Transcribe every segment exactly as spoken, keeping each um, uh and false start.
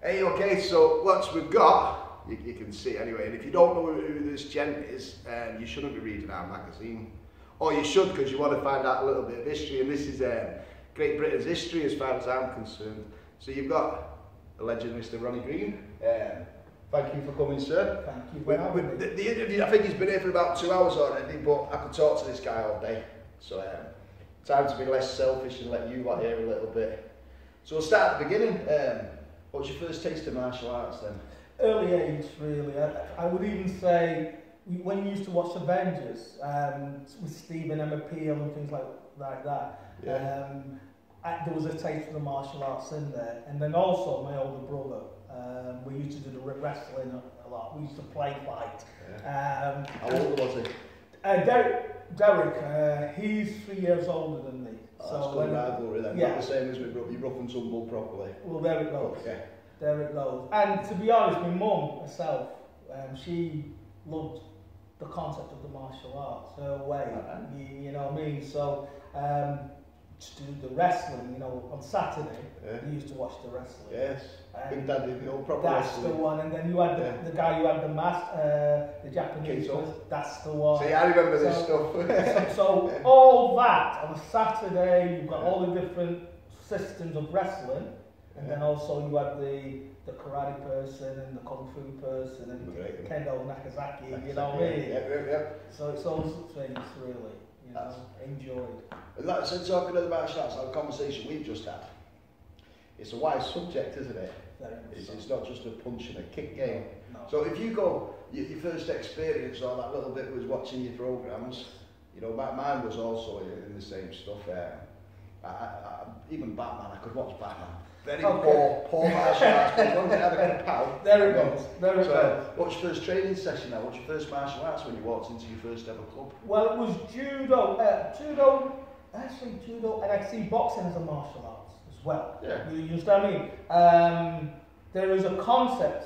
Hey, okay, so once we've got, you, you can see anyway, and if you don't know who, who this gent is, um, you shouldn't be reading our magazine. Or you should, because you want to find out a little bit of history, and this is um, Great Britain's history as far as I'm concerned. So you've got the legend Mister Ronnie Green. Um, thank you for coming, sir. Thank you for With, having with me. the, the interview, I think he's been here for about two hours already, but I could talk to this guy all day. So um, time to be less selfish and let you lot hear a little bit. So we'll start at the beginning. Um, what was your first taste of martial arts then? Early age, really. I, I would even say, when you used to watch Avengers, um, with Stephen Emma Peel and things like, like that, Yeah. um, I, there was a taste of the martial arts in there. And then also my older brother, um, we used to do the wrestling a, a lot. We used to play fight. Yeah. Um, How old was he? Uh, Derek, Derek uh, he's three years older than me. Oh, so that's when, good rivalry then. yeah. Not the same as with you rough and tumble properly. Well, there it goes. Okay. There it goes. And to be honest, my mum herself, um, she loved the concept of the martial arts, her way, Uh-huh. you, you know what I mean? So, um, to do the wrestling, you know, on Saturday, Yeah. we used to watch the wrestling. Yes. And Big Daddy, the old proper that's wrestling. the one, and then you had the, Yeah. the guy who had the mask, uh, the Japanese Keito. one, that's the one. See, I remember this So- stuff. So, so all that on a Saturday, you've got all the different systems of wrestling, and then also you have the the karate person and the kung fu person and Great. Kendo Nagasaki, you know what I Yeah, mean? yeah, yeah, yeah. So it's those things really, you know, That's- enjoyed. And like I said, talking of the martial arts, our conversation we've just had, it's a wide subject, isn't it? Very much It's, so. it's not just a punch and a kick game. No. So if you go, your, your first experience or that little bit was watching your programmes, you know, my, mine was also in, in the same stuff. Um, I, I, I, even Batman, I could watch Batman. Very Okay. poor, poor martial arts, but as long as it had a good pow. There it goes. There it So, goes. what's your first training session now? What's your first martial arts when you walked into your first ever club? Well, it was judo. Uh, judo, actually judo, and I see boxing as a martial arts as well. Yeah. You, you understand me? Um, there is a concept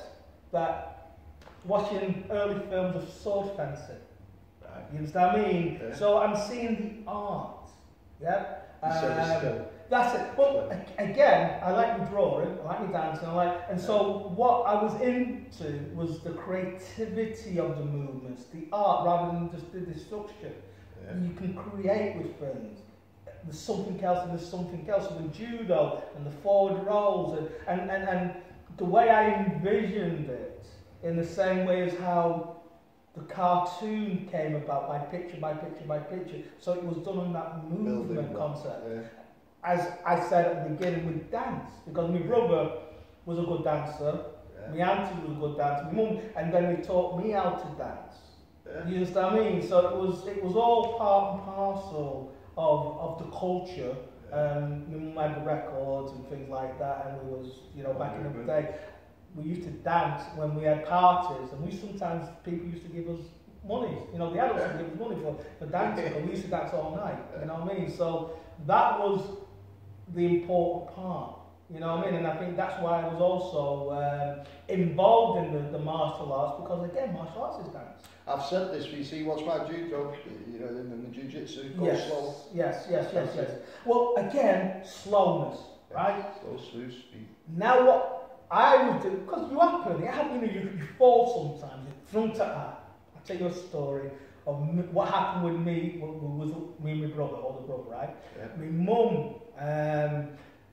that watching early films of sword fencing. Right. You understand me? Yeah. So I'm seeing the art. Yeah. You said the Um, skill. That's it. But a- again, I like my drawing, I like my dancing, I like, and so what I was into was the creativity of the movements, the art rather than just the destruction. Yeah. You can create with things. There's something else and there's something else with judo and the forward rolls and, and, and, and the way I envisioned it in the same way as how the cartoon came about by picture by picture by picture. So it was done on that movement Building block. concept. Yeah. As I said at the beginning with dance, because my brother was a good dancer, Yeah. my auntie was a good dancer, my mum, and then they taught me how to dance. Yeah. You understand what I mean? So it was it was all part and parcel of of the culture. Um, my mum had the records and things like that, and we was, you know, back in the day, we used to dance when we had parties, and we sometimes people used to give us money. You know, the adults would give us money for, for dancing, and we used to dance all night. You know what I mean? So that was the important part. You know what I mean? And I think that's why I was also um, involved in the, the martial arts, because again, martial arts is dance. I've said this, you see, watch my judo, you know, in the jiu-jitsu, go Yes, slow. yes, yes, yes, yes. Well, again, slowness, right? Slow, smooth, speed. Now what I would do, because you happen, it happen, you, know, you, you fall sometimes, in front of her. I'll tell you a story of m- what happened with me, with, with me and my brother, older brother, right? Yeah. My mum, um,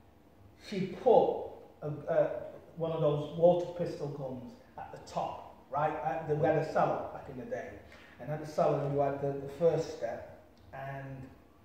she put a, a, one of those water pistol guns at the top, right? At the, we had a cellar back in the day. And at the cellar you had the, the first step, and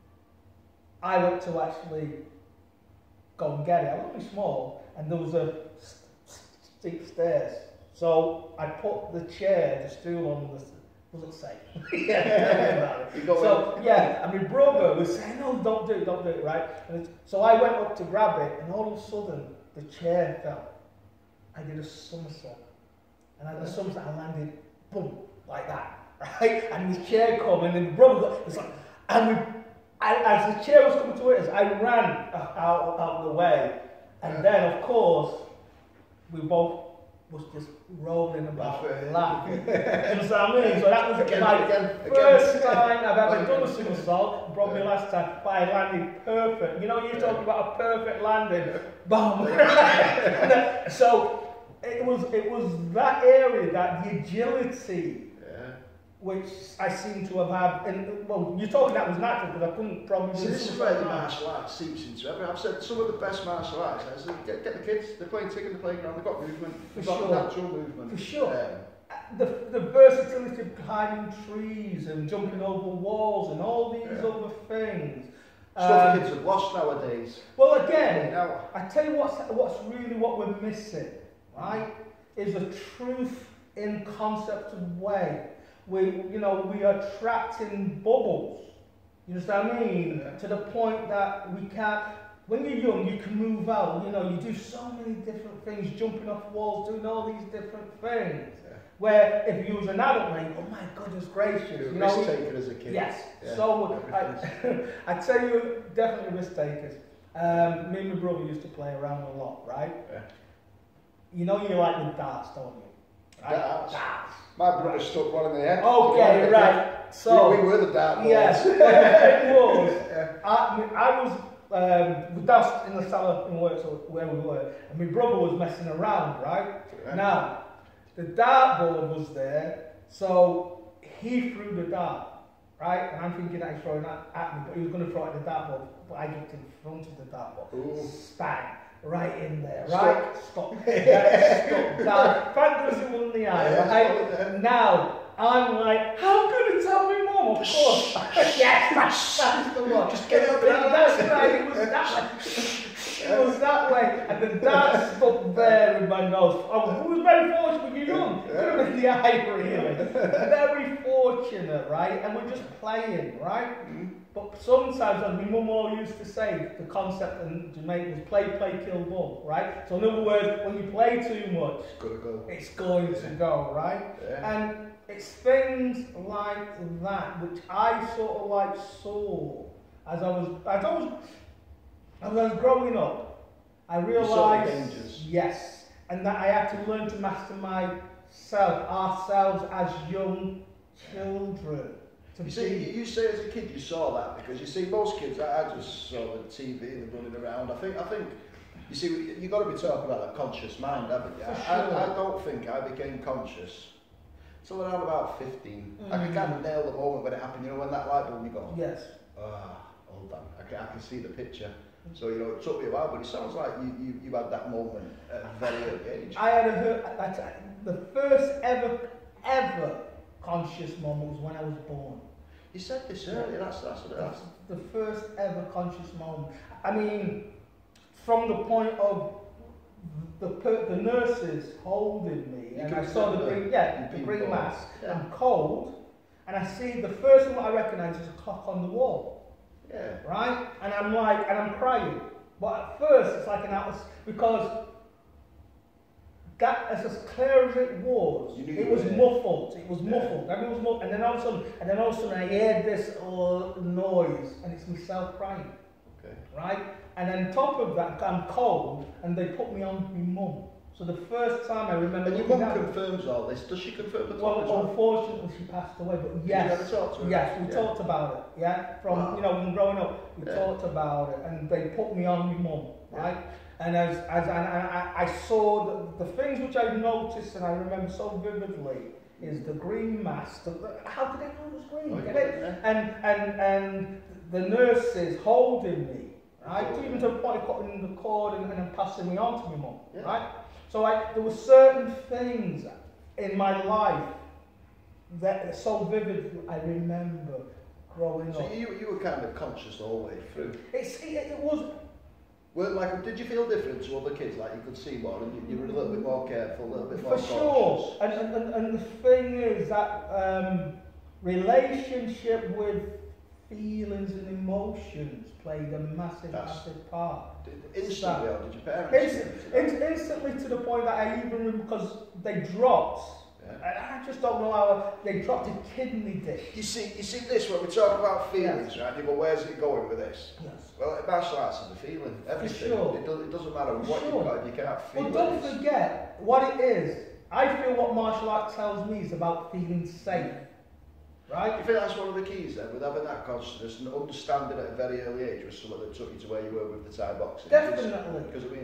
I went to actually go and get it. I was only small, and there was a s- s- steep stairs. So I put the chair, the stool on the, was it safe? Yeah, tell me about it. You got So yeah, and my brother was saying, no, don't do it, don't do it, right? And it's, so I went up to grab it, and all of a sudden, the chair fell. I did a somersault. And at the somersault, I landed, boom, like that, right? And his chair come, and then the brother got, it's like, and we, I, as the chair was coming towards us, I ran out, out of the way. And then, of course, we both was just rolling about, Laughing. laughing. You understand what I mean? So that was Again, my again, first again. time I've ever done a somersault. Brought me last time, but I landed perfect. You know, you're talking about a perfect landing. Boom. So it was it was that area, that the agility, Yeah. which I seem to have had. And well, you're talking that was natural because I couldn't probably. See, this is where the martial arts seeps into everything. I've said some of the best martial arts. I said, get, get the kids. They're playing tick in the playground. They've got movement. They've For got sure. natural movement. For sure. Um, The, the versatility of climbing trees and jumping over walls and all these Yeah. other things. Stuff Um, kids have lost nowadays. well, again, Now, I tell you what's, what's really what we're missing, right, is a truth in concept of way. We, you know, we are trapped in bubbles. You understand what I mean? Yeah. To the point that we can't. When you're young, you can move out. You know, you do so many different things, jumping off walls, doing all these different things. yeah. Where if you was an adult, man, oh my goodness gracious, You're a you know. risk taker as a kid. Yes, Yeah. so I, Everything's- I tell you, definitely risk takers. Um, me and my brother used to play around a lot, right? Yeah. You know you like the darts, don't you? Right? Darts? Darts. My brother stuck one in the head. Okay, right. So we, we were the dart balls. yes, it was. Yeah. I, I was um, down in the cellar in work, so where we were, and my brother was messing around, right? Yeah. Now, the dartboard was there, so he threw the dart, right? And I'm thinking that he's throwing that at me, but he was going to throw it at the dartboard, but I jumped in front of the dartboard. Ooh. Bang! Right in there, Stuck. right? Stop. Yeah, stuck. Down. Thank goodness it wasn't the eye, Yeah, right? it's Now, I'm like, how could it tell me mum? Of course. Yes, that's, that's the one. Just get up and out. That's right, it was that way. It was that way. And the dart stuck there in my nose. I was very fortunate when you're young. It could have been the eye, really. Very fortunate, right? And we're just playing, right? Mm. But sometimes, as my mum always used to say, the concept in Jamaica was play, play, kill, ball, right? So in other words, when you play too much, Gotta go. it's going to go, right? Yeah. And it's things like that which I sort of like saw as I was, as I was, as I was growing up. I saw the realised, dangers. yes, and that I had to learn to master myself, ourselves as young children. To You see, be, you, you say as a kid you saw that because you see most kids. I, I just saw the T V and running around. I think, I think, you see, you got to be talking about a conscious mind, haven't you? For I, sure. I, I don't think I became conscious till around about fifteen. I can Mm. kind of nail the moment when it happened. You know, when that light bulb you go, yes. ah, hold on, I can, I can see the picture. So you know, it took me a while, but it sounds like you, you, you had that moment at a very early age. I had a hurt, that's, the first ever, ever conscious moment was when I was born. You said this earlier. That's that's that's. That's the first ever conscious moment. I mean, from the point of the per, the nurses holding me, You and can I saw the remember green, yeah, you've the been green born. mask. Yeah. I'm cold, and I see the first one I recognise is a clock on the wall, Yeah. right? And I'm like, and I'm crying. But at first, it's like an atlas because that, as clear as it was, You knew it you was were there. muffled. It was Yeah. muffled. Everything was muffled. And then all of a sudden, and then all of a sudden, I heard this uh, noise, and it's myself crying, Okay. right? And on top of that, I'm cold, and they put me on my mum. So the first time I remember. And your looking mum down- confirms all this. Does she confirm the Well, top as well? unfortunately, she passed away. But Did yes, you ever talk to her? yes, we Yeah. talked about it. Yeah, from Wow. you know, when growing up, we Yeah. talked about it, and they put me on my mum, Yeah. right? And as as and I, I saw the, the things which I noticed and I remember so vividly is the green mask. The, how could they know it was green? Oh, Get yeah, it? yeah. And and and the nurses holding me, right? Oh, Even yeah. to the point of cutting the cord and, and then passing me on to my mum, Yeah. right? So I, there were certain things in my life that so vivid I remember growing So up. you you were kind of conscious the whole way through. It's, it, it was, Well, like, did you feel different to other kids? Like you could see more, and you, you were a little bit more careful, a little bit more for cautious. sure. And, and, and, and the thing is that um, relationship with feelings and emotions played a massive, That's- massive part. Did, instantly, or did your parents? Inst- do that? inst- instantly to the point that I even remember because they dropped, Yeah. and I just don't know how, they dropped a kidney dish. You see, you see this when we talk about feelings, right? You go, where's it going with this? Yes. Well, martial arts is a feeling. Everything. sure. It, do, it doesn't matter For what sure. you've got. If you can't feel But it. don't it's- forget what it is. I feel what martial art tells me is about feeling safe, right? You think that's one of the keys then, with having that consciousness and understanding at a very early age was something that took you to where you were with the Thai boxing? Definitely. Because I mean,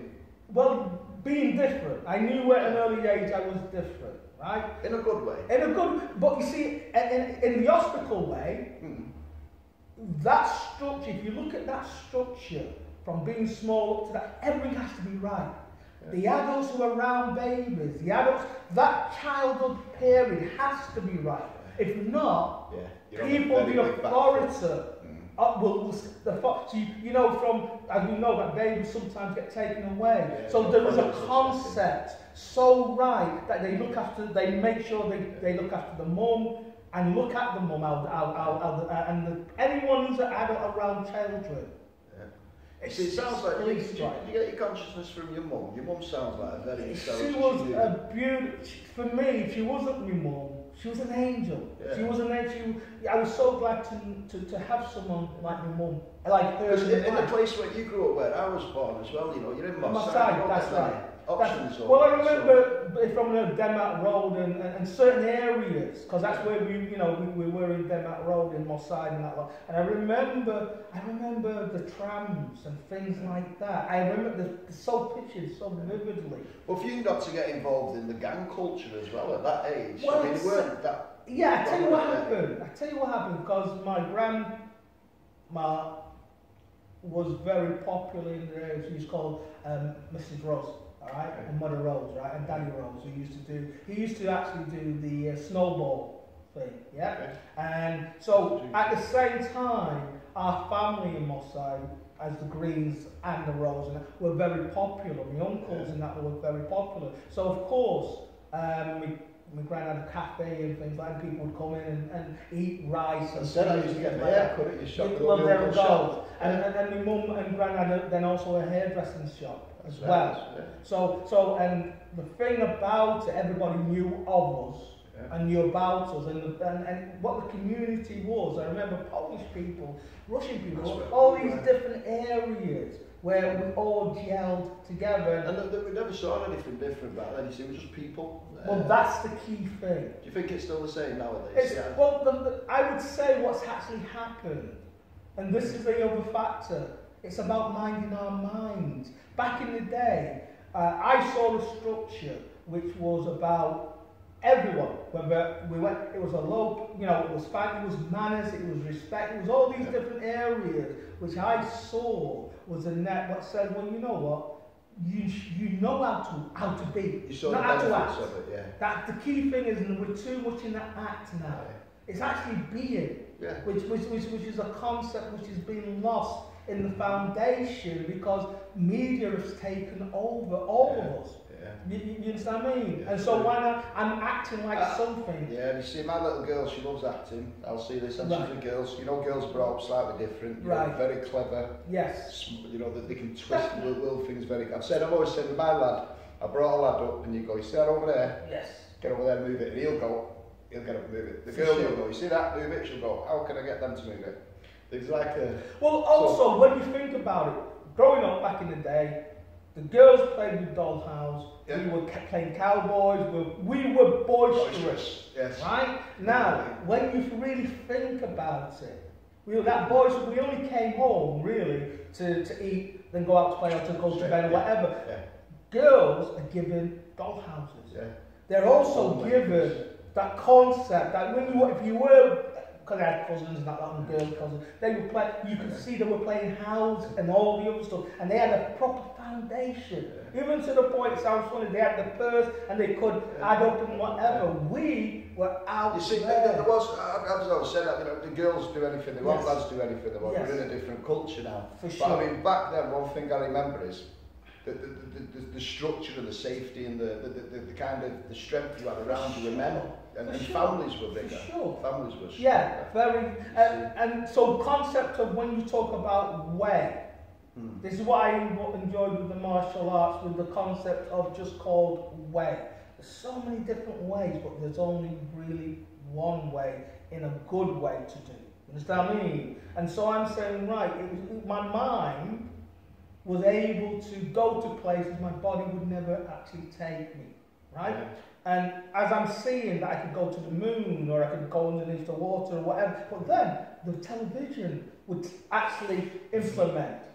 well, being different. I knew at an early age I was different, right? In a good way. In a good, but you see, in, in the hospital way, mm. that structure, if you look at that structure, from being small up to that, everything has to be right. Yeah. The adults who are around babies, the adults, that childhood period has to be right. If not, yeah. people, the authority, mm. uh, will, will the so you, you know, from, as we know, that babies sometimes get taken away. Yeah, so there is a concept so right that they look after, they make sure they, they look after the mum and look at the mum out, out, out, out, out, and the, anyone who's an adult around children. See, it sounds like, did you, did you get your consciousness from your mum? Your mum sounds like a very intelligent. She was a beautiful, for me, she wasn't my mum, she was an angel. Yeah. She was an angel. She, I was so glad to, to, to have someone like my mum. Like her. In, in the place where you grew up, where I was born as well, you know, you're in Moss Side. That's right. Options. That's, well, I remember so. from the Denmark Road and, and, and certain areas, because that's where we, you know, we, we were in Denmark Road in Moss Side and that lot. And I remember, I remember the trams and things like that. I remember the, the so pictured so vividly. Well, for you not to get involved in the gang culture as well at that age, well, I mean, you weren't that. Yeah, I tell you what happened. I tell you what happened because my grandma was very popular in the area. She was called um, Missus Rose. Alright, and Mother Rose, right, and Danny Rose, who used to do, he used to actually do the uh, snowball thing, yeah? Okay. And so, at the same time, our family in Moss Side, as the Greens and the Rose, and that, were very popular. My uncles yeah. and that were very popular. So, of course, um, my, my gran had a cafe and things like that, and people would come in and, and eat rice and things like that. Yeah, could it? You shop well, there it goes. And, and, and my mum and gran had a, then also a hairdressing shop. As well. Yeah. So, so, and the thing about it, everybody knew of us yeah. and knew about us, and, the, and and what the community was. I remember Polish people, Russian people, right. all these right. different areas where we all gelled together. And, and we never saw anything different back then. You see, we were just people. Well, uh, that's the key thing. Do you think it's still the same nowadays? It's, yeah. Well, the, the, I would say what's actually happened, and this is the other factor. It's about minding our minds. Back in the day, uh, I saw a structure which was about everyone. Whether we went, it was a low, you know, it was fun, it was manners, it was respect, it was all these different areas which I saw was a net that said, well, you know what, you you know how to how to be, you saw not how to act. Of it, yeah. That the key thing is, and we're too much in that act now. Yeah. It's actually being, yeah. which, which which which is a concept which is being lost in the foundation because media has taken over all yeah, of us. Yeah. You, you understand what I mean? Yeah, and so why not? I'm acting like uh, something. Yeah, you see, my little girl, she loves acting. I'll see this, and right. she's a girl. You know, girls are brought up slightly different. You right. know, very clever. Yes. You know, that they can twist little, little things very. I've said, I've always said with my lad, I brought a lad up, and you go, you see that over there? Yes. Get over there, move it, and he'll go. He'll get up and move it. The For girl sure. will go, you see that? Move it. She'll go. How can I get them to move it? It's like a, well, also, so, when you think about it, growing up back in the day, the girls played with Dollhouse, yeah. we were playing cowboys, we, we were boisterous, yes. right? Now, when you really think about it, we were that boys, we only came home, really, to, to eat, then go out to play or to go to bed or whatever. Yeah. Girls are given dollhouses. Yeah. They're also oh, given that concept that when you, if you were, because I had cousins and that, and girl cousins, they would play, you could see they were playing house and all the other stuff, and they had a proper foundation. Yeah. Even to the point, it sounds funny, they had the purse and they could yeah. add up and whatever. Yeah. We were out You see, there. there was, as I was saying, you know, the girls do anything they want, yes. lads do anything they want. Yes. We're in a different culture now. For but sure. I mean, back then, one thing I remember is the, the, the, the, the structure and the safety and the, the, the, the kind of the strength you had around you were men. And, and sure. families were bigger. For sure. Families were stronger. Yeah, very. Uh, and so, concept of when you talk about way, hmm. this is what I enjoyed with the martial arts, with the concept of just called way. There's so many different ways, but there's only really one way in a good way to do. You understand what I mean? And so I'm saying, right, it was, my mind was able to go to places my body would never actually take me, right? Yeah. And as I'm seeing that I could go to the moon or I could go underneath the water or whatever, but then the television would actually implement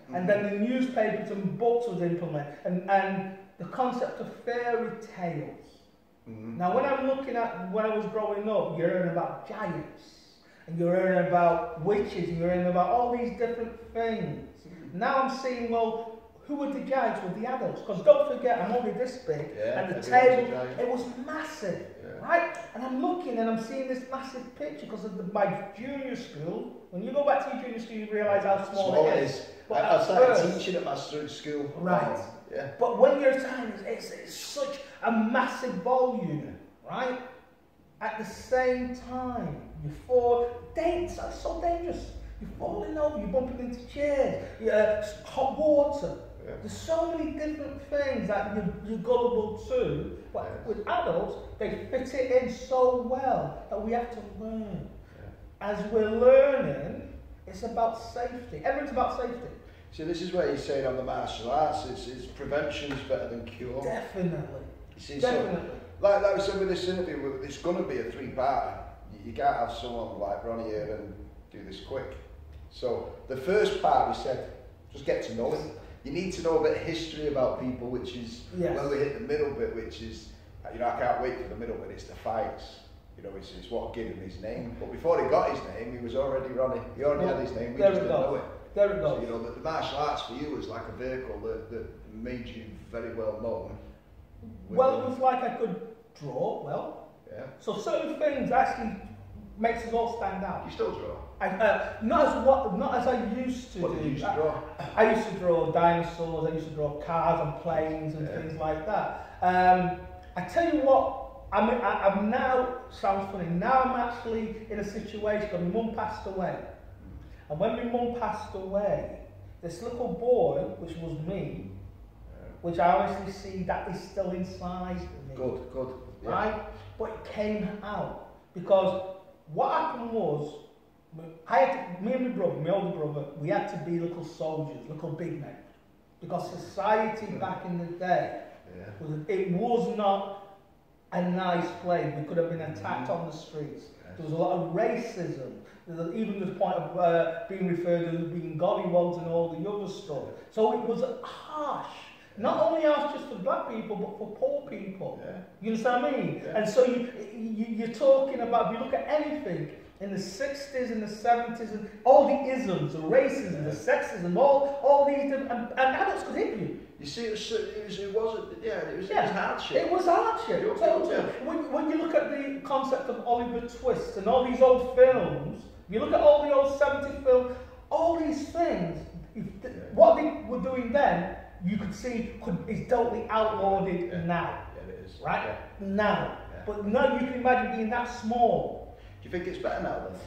Mm-hmm. And then the newspapers and books was implemented, and, and the concept of fairy tales. Mm-hmm. Now when I'm looking at, when I was growing up, you're hearing about giants, and you're hearing about witches, and you're hearing about all these different things. Mm-hmm. Now I'm seeing, well, who were the giants? Were the adults? Because don't forget, I'm only this big, yeah, and the table, it was massive, yeah. right? And I'm looking and I'm seeing this massive picture because of the, my junior school. When you go back to your junior school, you realise how small, small it is. is. But I, I started first, teaching at my school. Right. Yeah. But when you're tiny, it's, it's such a massive volume, right? At the same time, you fall, it's so dangerous. You're falling over, you're bumping into chairs, uh, hot water. Yeah. There's so many different things that you're, you're gullible to, but yes. with adults, they fit it in so well that we have to learn. Yeah. As we're learning, it's about safety. Everything's about safety. So this is where you're saying on the martial arts, it's, it's prevention is better than cure. Definitely. You see, Definitely. So, like, like we said with this interview, it's going to be a three-parter. You, you can't have someone like Ronnie here and do this quick. So the first part we said, just get to know him. You need to know a bit of history about people, which is, yes. when we hit the middle bit, which is, you know, I can't wait for the middle bit, it's the fights. You know, it's, it's what gave him his name. But before he got his name, he was already Ronnie. He already well, had his name, we just didn't know it. There it goes. So, you know, the, the martial arts for you was like a vehicle that, that made you very well known. Well, it was like I could draw well. Yeah. So certain things actually makes us all stand out. You still draw? I, uh, not as what, not as I used to what do. What did you used to draw? I, I used to draw dinosaurs. I used to draw cars and planes and yeah. things like that. Um, I tell you what, I'm, I, I'm now, sounds funny, now I'm actually in a situation because my mum passed away. And when my mum passed away, this little boy, which was me, yeah. which I honestly see that is still inside me. Good, good. Yeah. Right? But it came out. Because what happened was, I had to, me and my brother, my older brother, we had to be little soldiers, little big men. Because society back in the day, yeah. was, it was not a nice place. We could have been attacked mm-hmm. on the streets. Yes. There was a lot of racism. There's even the point of uh, being referred to as being gollywogs and all the other stuff. So it was harsh. Not only harsh just for black people, but for poor people. Yeah. You understand what I mean? Yeah. And so you, you, you're talking about, if you look at anything, in the sixties and the seventies, and all the isms, the racism, yeah. the sexism, all, all these different, and, and adults could hit you. You see, it, was, it, was, it wasn't, yeah, it was, yeah. it was hardship. It was hardship. So, yeah. when, when you look at the concept of Oliver Twist and all these old films, you look at all the old seventies films, all these things, if the, yeah. what they were doing then, you could see could, is totally outlawed yeah. now. Yeah, it is. Right? Yeah. Now. Yeah. But now you can imagine being that small. Do you think it's better now then?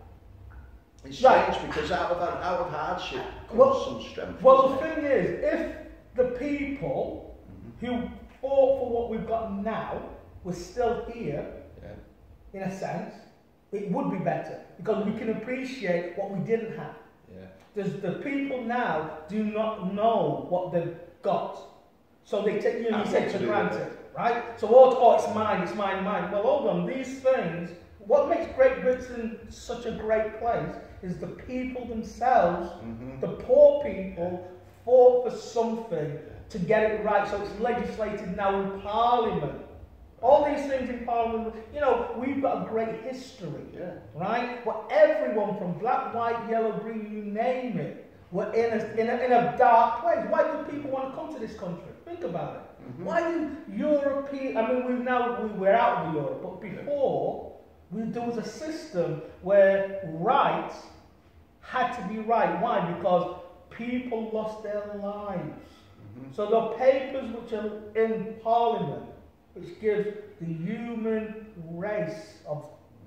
It's strange right. because out of out of hardship comes well, some strength. Well, the thing is, if the people mm-hmm. who fought for what we've got now were still here, yeah. in a sense, it would be better because we can appreciate what we didn't have. Yeah. There's, the people now do not know what they've got, so they take you know, you take for granted, right? So oh, oh, it's mine, it's mine, mine. Well, hold on, these things. What makes Great Britain such a great place is the people themselves, mm-hmm. the poor people, fought for something to get it right. So it's legislated now in Parliament. All these things in Parliament, you know, we've got a great history, yeah. right? But everyone from black, white, yellow, green, you name it, were in a, in a, in a dark place. Why do people want to come to this country? Think about it. Mm-hmm. Why do European, I mean, we've now, we, we're out of Europe, but before, we, there was a system where rights had to be right. Why? Because people lost their lives. Mm-hmm. So the papers which are in Parliament, which gives the human race of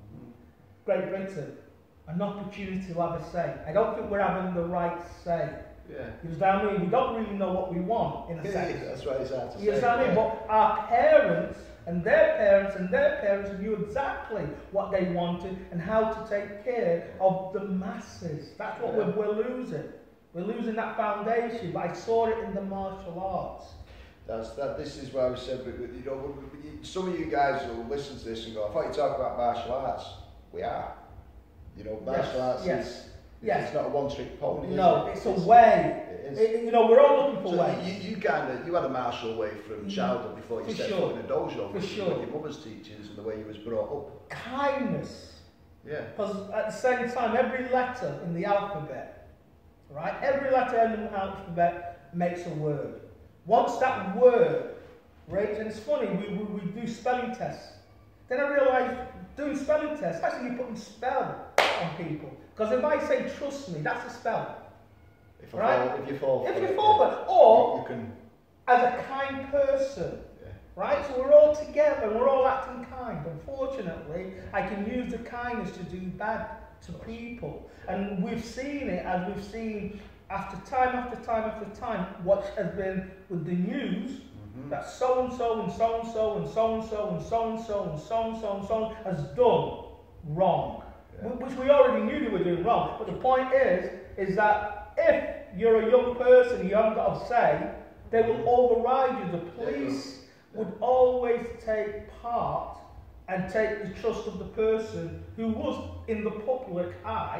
Great Britain an opportunity to have a say. I don't think we're having the right say. Yeah. You understand what I mean? We don't really know what we want, in a yeah, sense. That's why it's hard to you say. understand what I mean? Yeah. But our parents and their parents and their parents knew exactly what they wanted and how to take care of the masses. That's what yeah. we're, we're losing. We're losing that foundation. But I saw it in the martial arts. That's that. This is why we said, you know, some of you guys will listen to this and go, "I thought you talked about martial arts." We are, you know, martial yes, arts yes. is Yes. It's not a one-trick pony. No, is it? it's a way. It is. It, you know, we're all looking for So ways. you, you kind of you had a martial way from childhood before you For stepped sure. foot in a dojo. For with sure. Your mother's teachings and the way you was brought up. Kindness. Yeah. Because at the same time, every letter in the alphabet, right? Every letter in the alphabet makes a word. Once that word, right? And it's funny, we, we, we do spelling tests. Then I realised doing spelling tests, actually you're putting spell on people. Because if I say trust me, that's a spell. If, I Right? fall, if you fall, If for you it, fall yeah, for it, or you, you can. as a kind person, Yeah. right? So we're all together, we're all acting kind. Unfortunately, I can use the kindness to do bad to people. And we've seen it, as we've seen after time after time after time, what has been with the news, Mm-hmm. that so and so and so and so and so and so and so and so and so and so and so has done wrong. Yeah. Which we already knew they were doing wrong. But the point is, is that if you're a young person, you haven't got a say, they will override you. The police would always take part and take the trust of the person who was in the public eye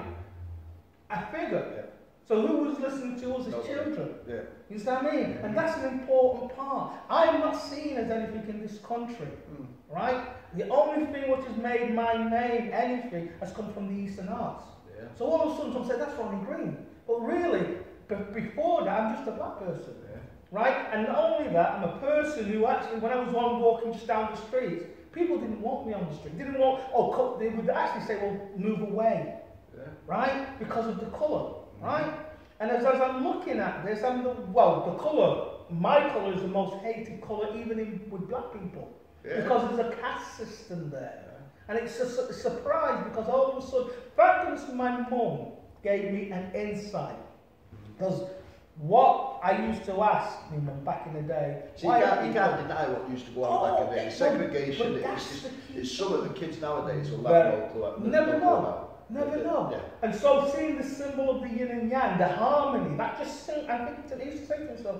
a figure. Yeah. So who was listening to us as Nobody. children? Yeah. You understand what I mean? And that's an important part. I'm not seen as anything in this country, Mm. right? The only thing which has made my name anything has come from the Eastern Arts. Yeah. So all of a sudden someone said, that's Ronnie Green. But really, b- before that, I'm just a black person. Yeah. Right? And not only that, I'm a person who actually, when I was one walking just down the street, people didn't want me on the street. Didn't want, oh, co- they would actually say, well, move away. Yeah. Right? Because of the colour. Right? And as, as I'm looking at this, I'm the, well, the colour, my colour is the most hated colour even in, with black people. Yeah. Because there's a caste system there. And it's a, su- surprise because all of a sudden, thank goodness my mum gave me an insight. Because what I used to ask my mum back in the day, So you why can't, are you people- can't deny what used to go on Oh, back in the day. but- Segregation, but it's, that's it's, the key. it's some of the kids nowadays will Well, have no clue. no never clue know. about. Never Yeah. know. Yeah. And so seeing the symbol of the yin and yang, the harmony, that just sing, I think to, he used to say to himself,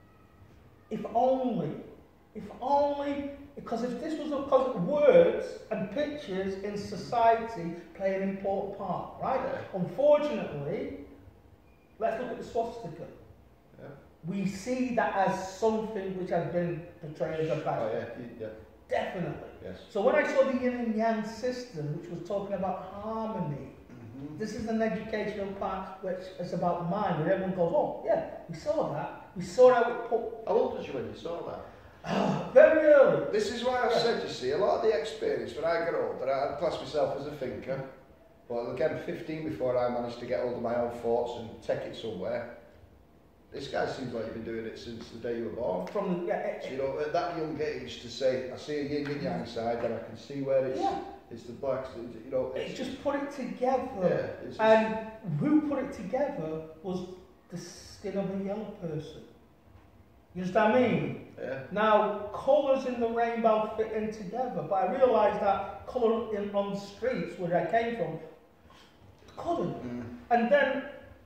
if only, if only, because if this was because words and pictures in society play an important part, right? Yeah. Unfortunately, let's look at the swastika. Yeah. We see that as something which has been portrayed as a bad. Oh yeah, you- yeah, Definitely. yes. So when I saw the yin and yang system, which was talking about harmony, Mm-hmm. this is an educational part which is about mind, where everyone goes, oh, yeah, we saw that. We saw how it put How old was you when you saw that? ah, very early. This is why I Yeah. said, you see, a lot of the experience when I got older, I'd class myself as a thinker. But again, fifteen before I managed to get hold of my own thoughts and take it somewhere. This guy seems like you've been doing it since the day you were born. From yeah, it- So, you know, at that young age to say, I see a yin and yang side, then I can see where it's, yeah, it's the blacks, you know, it it's just put it together. yeah, it's just, And who put it together was the skin of a yellow person. You understand what I mean? yeah. Now, colours in the rainbow fit in together, but I realised that colour in on the streets where I came from couldn't. Mm. And then,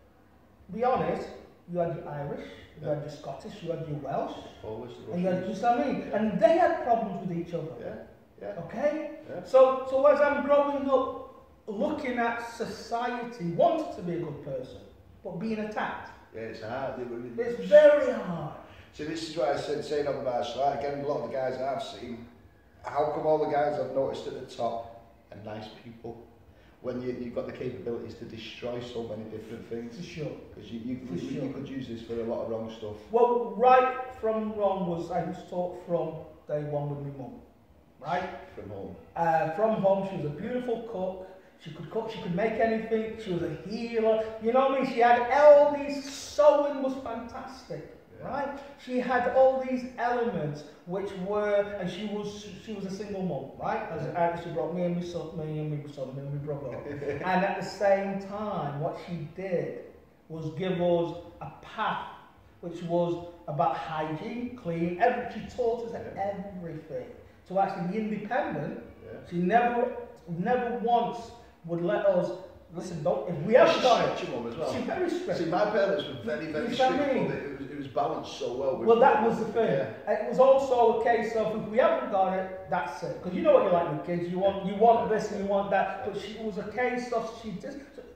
be honest, you had your Irish, you had your Scottish, you had your Welsh, Polish, the and you had, you Russians. know what I mean? And they had problems with each other. Yeah, yeah. Okay? Yeah. So, so as I'm growing up, looking at society, wanting to be a good person, but being attacked, Yeah, it's hard. It really- it's very hard. See, this is why I said, saying on the martial art, again, a lot of the guys I've seen, how come all the guys I've noticed at the top are nice people? When you, you've got the capabilities to destroy so many different things. For sure. Because you, you, For you, sure. you could use this for a lot of wrong stuff. Well, right from wrong was I was taught from day one with my mum. Right? From home. Uh, from home, she was a beautiful cook. She could cook, she could make anything. She was a healer. You know what I mean? She had all these, sewing was fantastic. Yeah. Right? She had all these elements which were, and she was she was a single mum, right? As, Yeah. uh, she brought me and my son, me and my son, and my brother up. And at the same time, what she did was give us a path which was about hygiene, clean, every, she taught us Yeah. everything. To actually be independent, Yeah. she never, never once would let us, listen, don't, if we haven't She's got it, strict, your mum as well. she's very strict. See, my parents were very, very You strict, see what I mean? but it was, it was balanced so well. With Well, that was the thing. Yeah. It was also a case of if we haven't got it, that's it. Because you know what you're like with kids. You want, you want this and you want that. But she, it was a case of she just,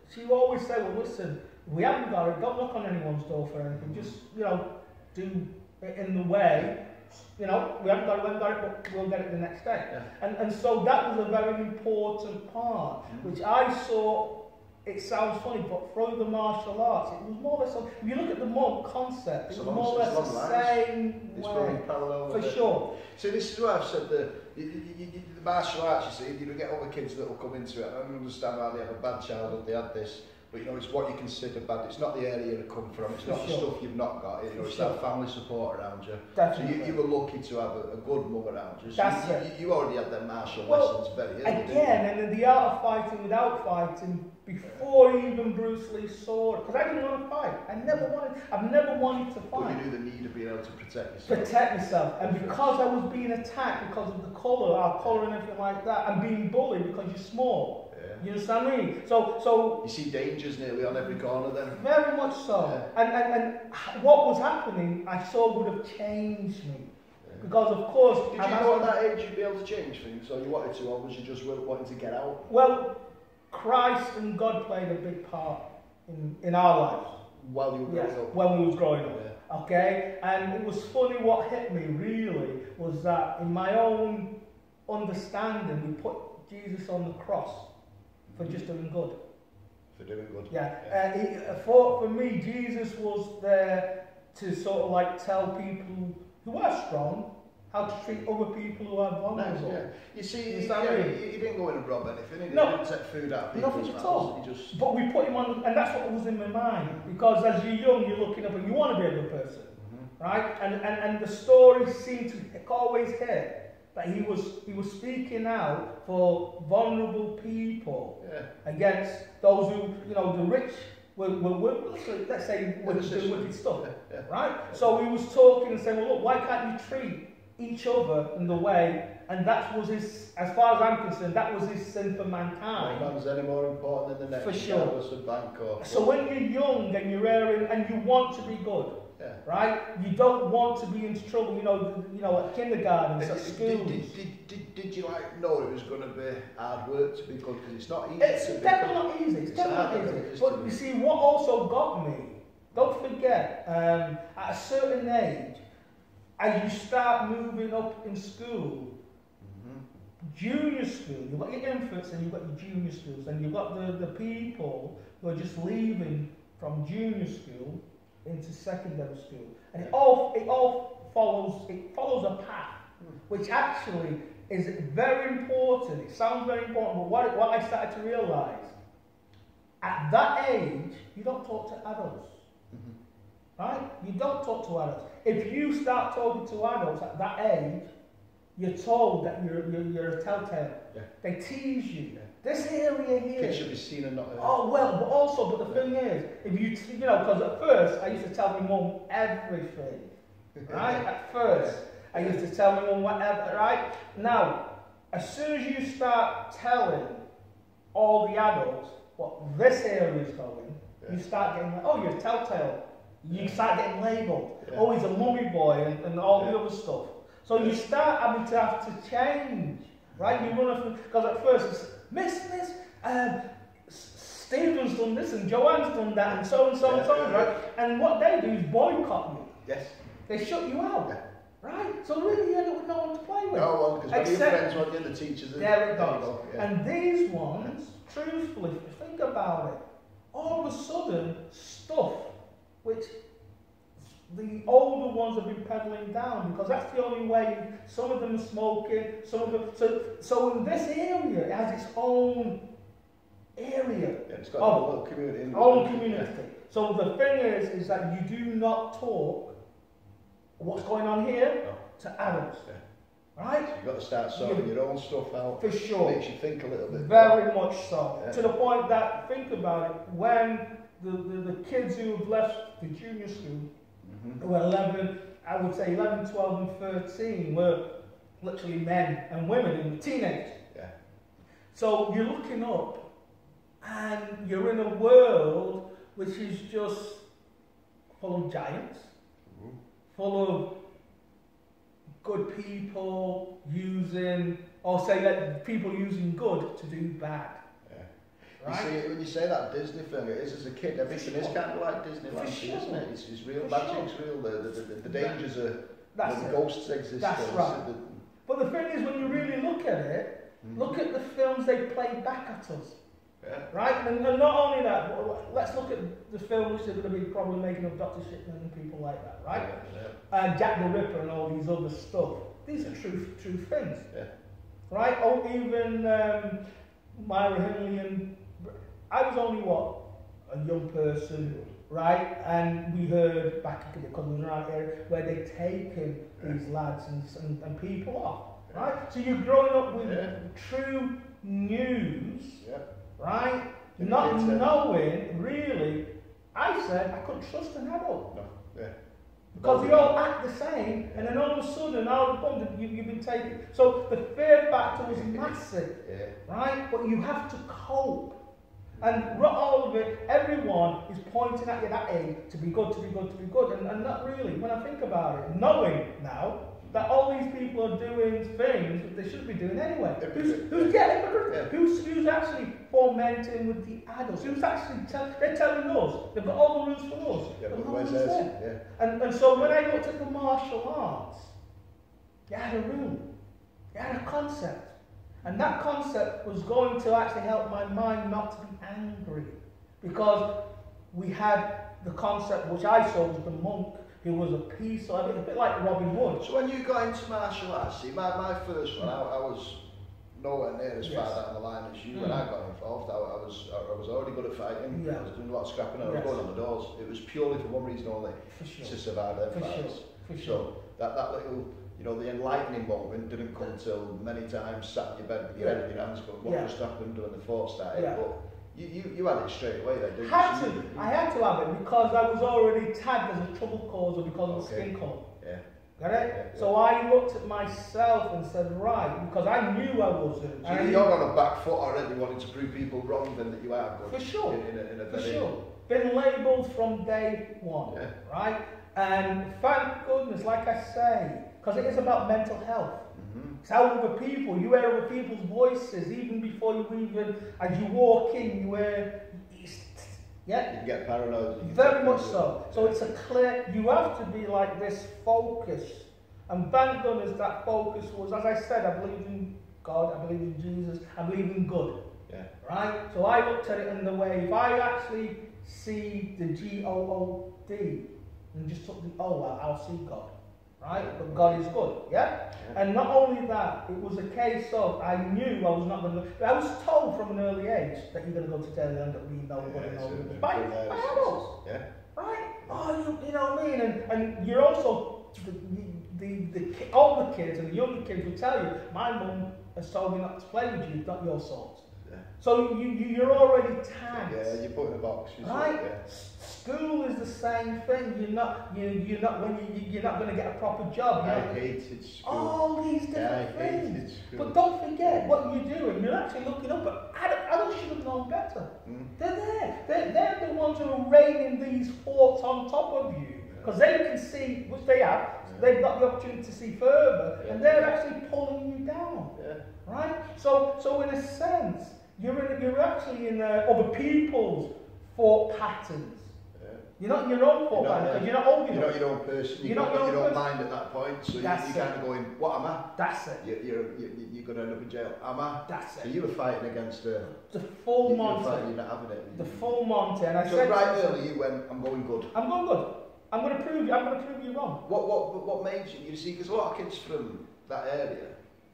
she would always say, well, listen, we haven't got it, don't knock on anyone's door for anything, just, you know, do it in the way, you know, we haven't got it, we haven't got it, but we'll get it the next day. Yeah. And, and so that was a very important part, Mm-hmm. which I saw, it sounds funny, but through the martial arts, it was more or less, if you look at the monk concept, it It's was along- more or less it's along the lines. same It's way, running parallel for with it. sure. See, this is why I've said the, you, you, you, you- the martial arts, you see, you get all the kids that will come into it, I don't understand why they have a bad childhood, they had this, but you know, it's what you consider bad, it's not the area you come from, it's For not the sure. stuff you've not got, you know, For it's sure. that family support around you. Definitely. So you, you were lucky to have a, a good mum around you, so That's you, it. you, you already had them martial Well, lessons very early, didn't you? Again, and in the art of fighting without fighting, before even Bruce Lee saw it, because I didn't want to fight. I never wanted, I've never wanted to But fight. you knew the need of being able to protect yourself. Protect myself. And because I was being attacked because of the colour, our colour and everything like that, and being bullied because you're small. Yeah. You understand me? So, so You see dangers nearly on every corner then. very much so. Yeah. And, and, and what was happening, I saw would have changed me. Because of course, Did I'm you know at asking- that age you'd be able to change things, or you wanted to, or was you just wanting to get out? well, Christ and God played a big part in, in our lives. While you were growing Yes, up? when we was growing up. Yeah. Okay, and it was funny. What hit me really was that in my own understanding, we put Jesus on the cross for just doing good. For doing good. Yeah, uh, he, uh, for for me, Jesus was there to sort of like tell people who are strong how to treat other people who are Nice, vulnerable. yeah. You see, You he, understand yeah, me? he, he didn't go in and rob anything, he No. didn't take food out of people's Nothing at mouths, all. he just... But we put him on, and that's what was in my mind. Because as you're young, you're looking up and you want to be a good person, Mhm. right? And and and the story seemed to always hit that he was he was speaking out for vulnerable people Yeah. against those who, you know, the rich were, were, were let's say were In the doing system. wicked stuff, Yeah, yeah. right? So he was talking and saying, well, look, why can't you treat each other in the way? And that was his, as far as I'm concerned, that was his sin for No mankind. man's any more important than the next, For sure. regardless of bank or... So when you're young and you're erring and you want to be good, Yeah. right? You don't want to be into trouble, you know, you know, at kindergartens, at Did, schools. did, did, did, did you like know it was going to be hard work to be good? Because it's not easy It's to be definitely good. not easy. It's, It's definitely harder not than easy. it is But to you be. see, what also got me, don't forget, um, at a certain age, as you start moving up in school, Mhm. junior school, you've got your infants and you've got your junior schools, and you've got the, the people who are just leaving from junior school into secondary school. And it all it all follows it follows a path, which actually is very important. It sounds very important, but what, what I started to realise, at that age, you don't talk to adults. Mhm. Right? You don't talk to adults. If you start talking to adults at that age, you're told that you're you're, you're a telltale. Yeah. They tease you. Yeah. This area here. Kids should be seen and not heard. Oh well, but also, but the thing is, if you t- you know, because at first I used to tell my mum everything, right? At first, I used to tell my mum whatever, right? Now, as soon as you start telling all the adults what this area is going, you Yeah. start getting like, oh, you're a telltale. You Yeah. start getting labelled. Yeah. Oh, he's a mummy boy and, and all the Yeah. other stuff. So you start having to have to change, right? You run off because at first it's Miss, Miss, um, S- Stephen's done this and Joanne's done that and so and so and Yeah, so, yeah, right? And what they do is boycott you. Yes. They shut you out, Yeah. right? So really you end up with no one to play with. No one, because when your Except- friends want you, the teachers... are- There it you goes. go, yeah. And these ones, truthfully, if you think about it, all of a sudden, stuff which the older ones have been peddling down, because that's the only way. Some of them are smoking, some of them. So, so in this area, it has its own area, Yeah, it's got Oh. a little community. in own it. community. So the thing is, is that you do not talk what's going on here No. to adults, Yeah. right? You've got to start sorting your own stuff out. For sure. Makes you think a little bit. Very much so. Yeah. To the point that, think about it, when the, the, the kids who have left the junior school, Mhm. who were eleven, I would say eleven, twelve and thirteen, were literally men and women and teenagers. Yeah. So you're looking up and you're in a world which is just full of giants, Mhm. full of good people using, or say that people using good to do bad. Yeah. right? You see, when you say that Disney thing, it is as a kid, everything sure. is kind of like Disneyland, sure. isn't it? It's, it's real, For magic's sure. real, the, the, the, the dangers are, That's the it. ghosts exist. That's still, right. so But the thing is, when you really look at it, Mm. look at the films they play back at us. Yeah. Right? And, and not only that, w- w- let's look at the films which are going to be probably making of Doctor Shipman and people like that, right? Yeah, yeah. And Jack the Ripper and all these other stuff. These are true true things. Yeah. Right? Oh, even um, Myra Hindley and... I was only, what, a young person, right? And we heard back in the, because we were around here, where they'd taken these lads and, and, and people off, right? So you're growing up with Yeah. true news, Yeah. right? And Not kids, uh, knowing, really, I said I couldn't trust an adult. No. Yeah. Because they all act the same, and then all of a sudden, all of a sudden, you, you've been taken. So the fear factor was massive, Yeah. right? But you have to cope. And ro- all of it, everyone is pointing at you that age to be good, to be good, to be good. And, and not really, when I think about it, knowing now that all these people are doing things that they shouldn't be doing anyway. Who's, who's yeah, hypocrite. Yeah. Who's, who's actually fomenting with the adults? Who's actually tell, they're telling us, they've got all the rules for us. Yeah, but but no where's one's theirs? there. Yeah. And, and so when I looked at the martial arts, you had a rule, you had a concept. And that concept was going to actually help my mind not to be angry. Because we had the concept, which I saw was the monk, who was a peace, a bit, a bit like Robin Hood. So when you got into martial arts, see, my, my first one, I, I was nowhere near as far Yes. down the line as you. Mm. When I got involved, I, I was I, I was already good at fighting. Yeah. I was doing a lot of scrapping. I was Yes. going on the doors. It was purely for one reason only, For sure. to survive them For fights. sure. For sure. So that, that little, you know, the enlightening moment didn't come till many times sat in your bed with your Yeah. head in your hands going, what Yeah. just happened when the fought started? Yeah. But you, you, you had it straight away then, didn't Had you? to. You- I had to have it because I was already tagged as a trouble causer because of the Okay. skin colour. Yeah. Got it? Yeah, yeah. So I looked at myself and said, right, because I knew I wasn't. So And I you're on a back foot already wanting to prove people wrong then that you are good. For sure. In, in, a, in a For very... sure. Been labelled from day one, Yeah. right? And thank goodness, like I say, because it is about mental health. Mm-hmm. It's how other people, you hear other people's voices, even before you even, as you walk in, you hear, yeah? You can get paranoid. you can Very take much things so. in. So it's a clear, you have to be like this focus. And thank goodness that focus was, as I said, I believe in God, I believe in Jesus, I believe in good. Yeah. Right? So I looked at it in the way, if I actually see the G O O D and just took the O out, I'll see God. Right? But God is good. Yeah? Yeah. And not only that, it was a case of, I knew I was not going to, I was told from an early age that you're going to go to jail and end up being no good Yeah, and so no good. it's By, been there, by it's- adults. Yeah. Right? Oh, you, you know what I mean? And, and you're also, the, the, the, the older kids and the younger kids will tell you, my mum has told me not to play with you, not your sort. Yeah. So you, you, you're already tagged. Yeah, you put in a box. You Right? sort of, yeah. S- School is the same thing. You're not, you, you're not, when you, you're not going to get a proper job. You're I not, hated school. all these different Yeah, I hated things. school. But don't forget what you're doing. You're actually looking up at adults. Adults should have known better. Mm. They're there. They're, they're the ones who are raining these forts on top of you. Because they can see, which they have, Yeah. they've got the opportunity to see further, Yeah. and they're actually pulling you down. Yeah. Right? So, so in a sense, you're, in, you're actually in uh, other people's thought patterns. Yeah. You're not in your own thought You're not, pattern, because yeah. you're not old You're enough. not your own person. You You're got not your your own own person. mind at that point. So you, That's you're it. kind of going, what am I? That's it. You, you're, you, you're going to end up in jail. Am I? That's So it. you were fighting against a... The full you, you're fighting, Monty. you're not having it. The full Monty. And I So said, right early you went, I'm going good. I'm going good. I'm going to prove you. I'm going to prove you wrong. What what what made you? You see, because a lot of kids from that area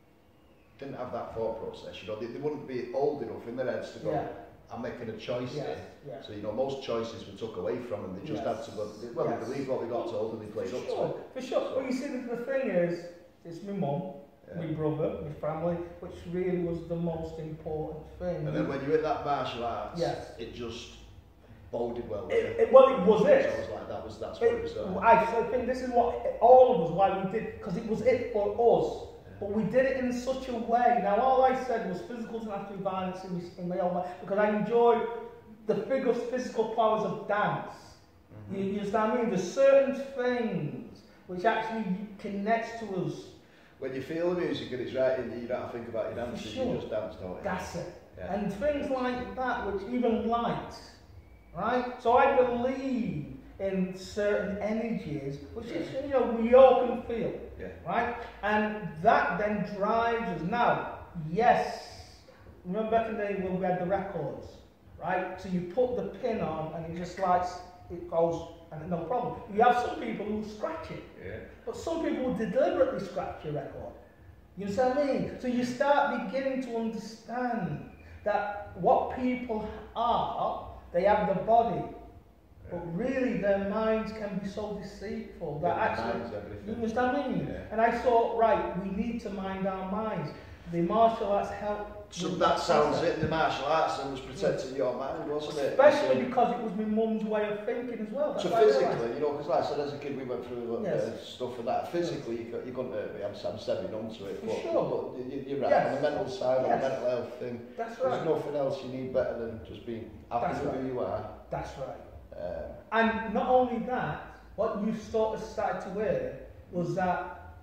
didn't have that thought process. You know, they, they wouldn't be old enough in their heads to go, Yeah. I'm making a choice Yes. here. Yeah. So you know, most choices were took away from them. They just Yes. had to go. They, well, Yes. they believed what they got told and they For played up to sure. it. For sure. Well, you see, the, the thing is, it's my mum, Yeah. my brother, my family, which really was the most important thing. And then when you hit that martial arts, Yes. it just boded well. it, yeah. it, well, it was So it. I was like, that was that's what it was. It, Uh, I so I think this is what all of us why we did, because it was it for us. But we did it in such a way. Now all I said was physical doesn't have to be violence in, my- in my own way, because I enjoy the figure physical powers of dance. mm-hmm. You, you understand what I mean? There's certain things which actually connects to us. When you feel the music and it's right in you, you don't have to think about your dancing. sure. You just dance, don't you? That's it. Yeah. And things like that, which even light, right? So I believe in certain energies, which is, you know, we all can feel, Yeah. right? And that then drives us. Now, yes, remember back in the day when we had the records, right? So you put the pin on and it just like, it goes, and no problem. You have some people who scratch it, Yeah. but some people will deliberately scratch your record. You know what I mean? So you start beginning to understand that what people are, they have the body, but really their minds can be so deceitful that Yeah, actually, mind's everything. you understand what I mean? Yeah. And I thought, right, we need to mind our minds. The martial arts help. So with that sounds concept. it, the martial arts then was protecting your mind, wasn't it? Especially So- because it was my mum's way of thinking as well. That's So why I realised. physically, you know, because like I said, as a kid we went through a little Yes. bit of stuff for that. Physically, you, got- you couldn't hurt me. I'm, I'm semi-numb to it. For But, sure. but you, you're right. Yes. On the mental side, on Yes. the mental health thing, That's there's right. nothing else you need better than just being happy That's with right. who you are. That's right. Um, And not only that, what you sort of started to hear was that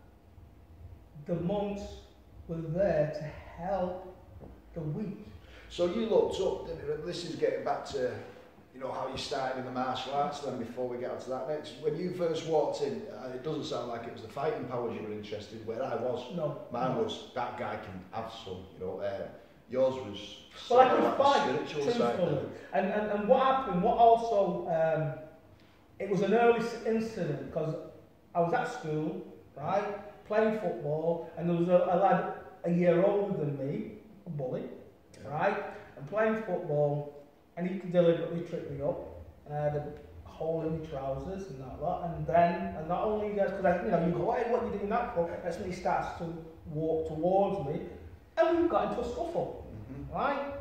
the monks were there to help the weak. so you looked up, didn't you? This is getting back to, you know, how you started in the martial arts then before we get onto that next. When you first walked in, uh, it doesn't sound like it was the fighting powers you were interested in, where I was. No. Mine was, that guy can have some, you know. Uh, yours was Well, I sort of could like fight, the spiritual side. truthfully. And, and, and what happened, what also, um, it was an early s- incident because I was at school, right, playing football, and there was a, a lad a year older than me, a bully, right, and playing football, and he deliberately tripped me up, and I had a hole in my trousers and that lot, and then, and not only that, because you know, you go, hey, what are you doing that for? That's when he starts to walk towards me, and we got into a scuffle, Mhm. right?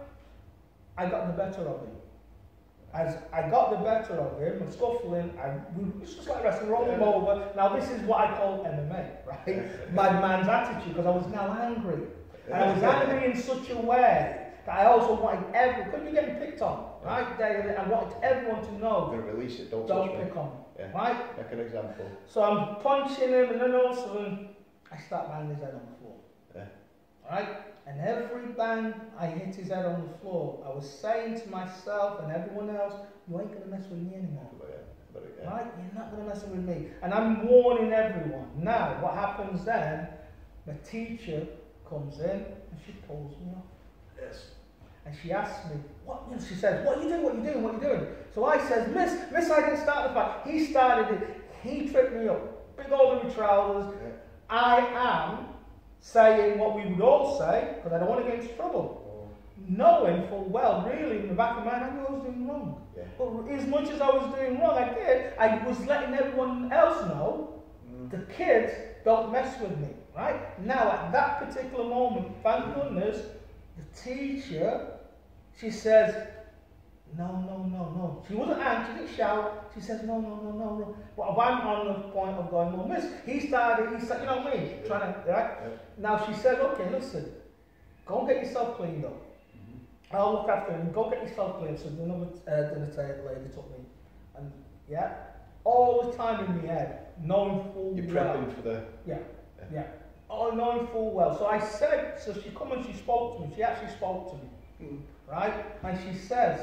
I got the better of him. As I got the better of him, and scuffling, I, we, it's just like wrestling, roll him over. Now this is what I call M M A, right? My man's attitude, because I was now angry. And I was angry in such a way that I also wanted everyone, because you're getting picked on, right? They, I wanted everyone to I'm know, going to release it, don't, don't touch me. pick on me, Yeah. right? Like an example. So I'm punching him, and then all of a sudden, I start banging his head on the floor. Yeah. Right? And every bang I hit his head on the floor, I was saying to myself and everyone else, you ain't going to mess with me anymore. But yeah, but yeah. Right? You're not going to mess with me. And I'm warning everyone. Now, what happens then, the teacher comes in and she pulls me off. Yes. And she asks me, what, you know, she says, what are you doing, what are you doing, what are you doing? So I says, miss, miss, I didn't start the fight. He started it. He tripped me up. Big hole in my trousers. Yeah. I am saying what we would all say, because I don't want to get into trouble. Oh, Knowing full well, really, in the back of my mind, I knew I was doing wrong. yeah. But as much as I was doing wrong, I did. I was letting everyone else know, Mm. the kids don't mess with me, right? Now, at that particular moment, thank goodness, the teacher, she says, no, no, no, no. She wasn't angry, she didn't shout. She says, no, no, no, no, no. But I'm on the point of going, well, miss, he started, he started, you know what I mean? Trying to, right? Yeah. Now she said, okay, listen, go and get yourself cleaned up. Mhm. I'll look after him. Go get yourself cleaned. So another uh, dinner table lady took me, and yeah, all the time in my head, knowing full You're well. prepping for the... Yeah, yeah. Oh, knowing full well. So I said, so she come and she spoke to me. She actually spoke to me, Mm. right? And she says,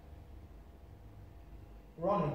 Ronnie,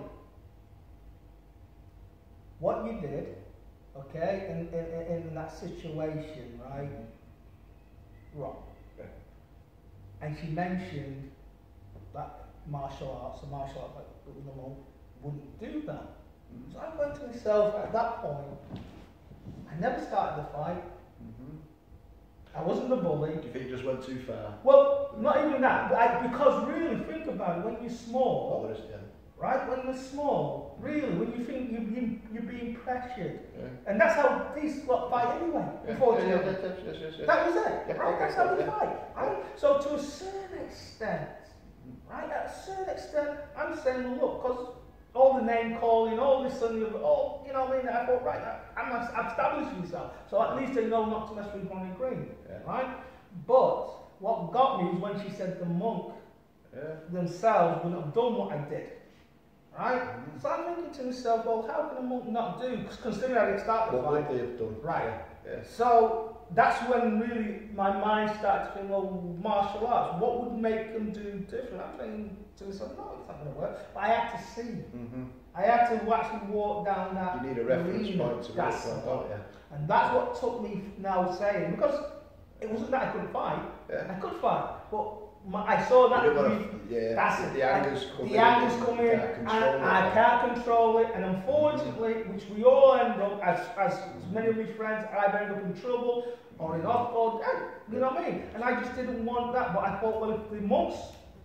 what you did, okay, in, in, in that situation, right, wrong. Yeah. And she mentioned that martial arts, the martial arts, like, the mum wouldn't do that. Mhm. So I went to myself at that point, I never started the fight, Mhm. I wasn't the bully. Do you think you just went too far? Well, not even that, but I, because really, think about it, when you're Oh, small, there is, yeah. right, when you're small, really, when you think you, you, you're being pressured, Yeah. and that's how these lot fight anyway, Yeah. unfortunately. Yeah, yeah, yes, yes, yes, yes. That was it, Yeah, right? okay, That's how they yeah. fight, right? So to a certain extent, right, at a certain extent, I'm saying, look, because all the name calling, all this and the other, all, you know what I mean? I thought, right, I'm I've established myself, so at least they know not to mess with Ronnie Green, Yeah. right? But what got me was when she said the monk Yeah. themselves wouldn't have done what I did, right? Mhm. So I'm thinking to myself, well, how can a monk not do? Because considering I didn't start the What fight, would they have done? right? Yeah. So that's when really my mind started to think, well, martial arts, what would make them do different? I'm thinking to myself, no, it's not going to work. But I had to see. Mm-hmm. I had to actually walk down that. You need a reference arena. point to work That's from, don't you? And that's what took me now saying, because it wasn't that I couldn't fight. Yeah. I could fight, but my, I saw that. You don't re- wanna- yeah, that's the, it. the anger's coming. The anger's in, coming you in, can't and control it. I can't control it. And unfortunately, which we all end up, as, as many of my friends, I end up in trouble or in hospital. You know what I mean? And I just didn't want that. But I thought, well, if the monks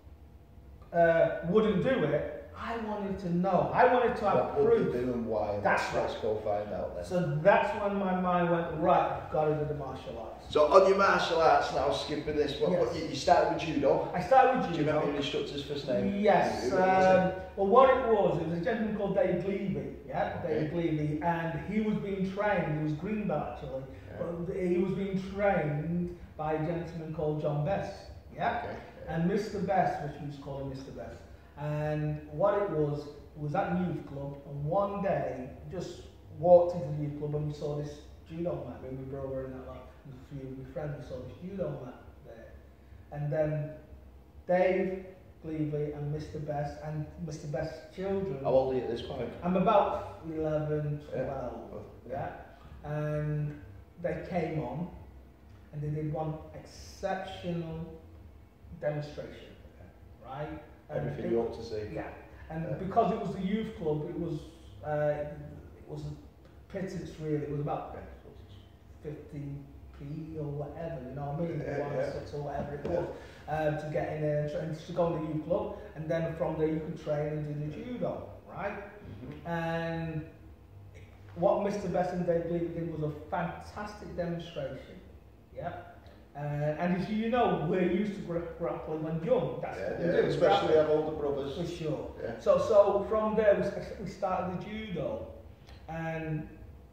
uh, wouldn't do it, I wanted to know. I wanted to have What proof. would they do and why? That's let's, right. let's go find out then. So that's when my mind went, right, I've got to do the martial arts. So on your martial arts now, skipping this, what, Yes. what you, you started with judo. I started with Do you judo. remember your instructor's first name? Yes. Who was Um, well, what it was, it was a gentleman called Dave Levy. Yeah, Okay. Dave Levy, and he was being trained. He was green belt actually, Yeah. but he was being trained by a gentleman called John Best. Yeah, Okay. and Mister Best, which we was calling Mister Best, and what it was was at the youth club. And one day, just walked into the youth club and we saw this judo mat. Me and my brother and that lot, and a few of my friends, we saw this judo mat there, and then Dave Levy and Mister Best and Mister Best's children. How old are you at this point? I'm about eleven, Yeah. twelve, yeah. And they came on and they did one exceptional demonstration, right? And Everything it- you ought to see. Yeah, and Yeah. because it was the youth club, it was uh, it was a pittance really. It was about fifteen p or whatever, you know what I mean? Yeah, One yeah. six or whatever it was, um, to get in there and, tra- and to go in the youth club, and then from there you could train and do the judo, right? Mm-hmm. And what Mister Best and Dave Levy did was a fantastic demonstration, yeah. Uh, and as you know, we're used to gra- grappling when young. That's Yeah, what we yeah, do. especially grappling. have older brothers. For sure. Yeah. So, so from there we, s- we started the judo, and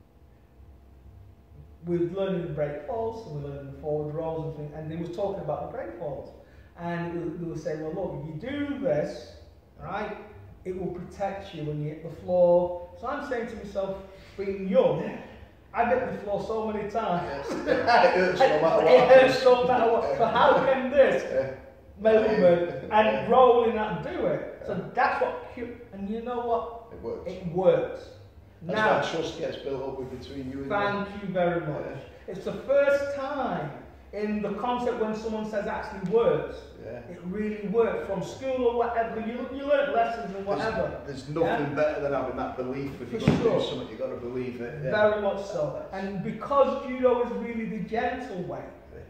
we were learning the break falls, and we were learning the forward rolls and things, and they was talking about the break falls, and we- they were saying, well, look, if you do this, right, it will protect you when you hit the floor. So I'm saying to myself, being young, I hit the floor so many times. Yes. it hurts no matter what. It hurts happens. so matter what. So how can this Yeah. movement and rolling that do it? So that's what, cu- and you know what? It works. It works. That's Now, why trust gets built up with between you and thank you very much. Yeah. It's the first time in the concept when someone says actually works. Yeah. It really works from school or whatever. You you learn lessons and whatever. There's, there's nothing Yeah. better than having that belief. If you're For going to sure. do something, you've got to believe it. Yeah. Very much so. And because judo is really the gentle way.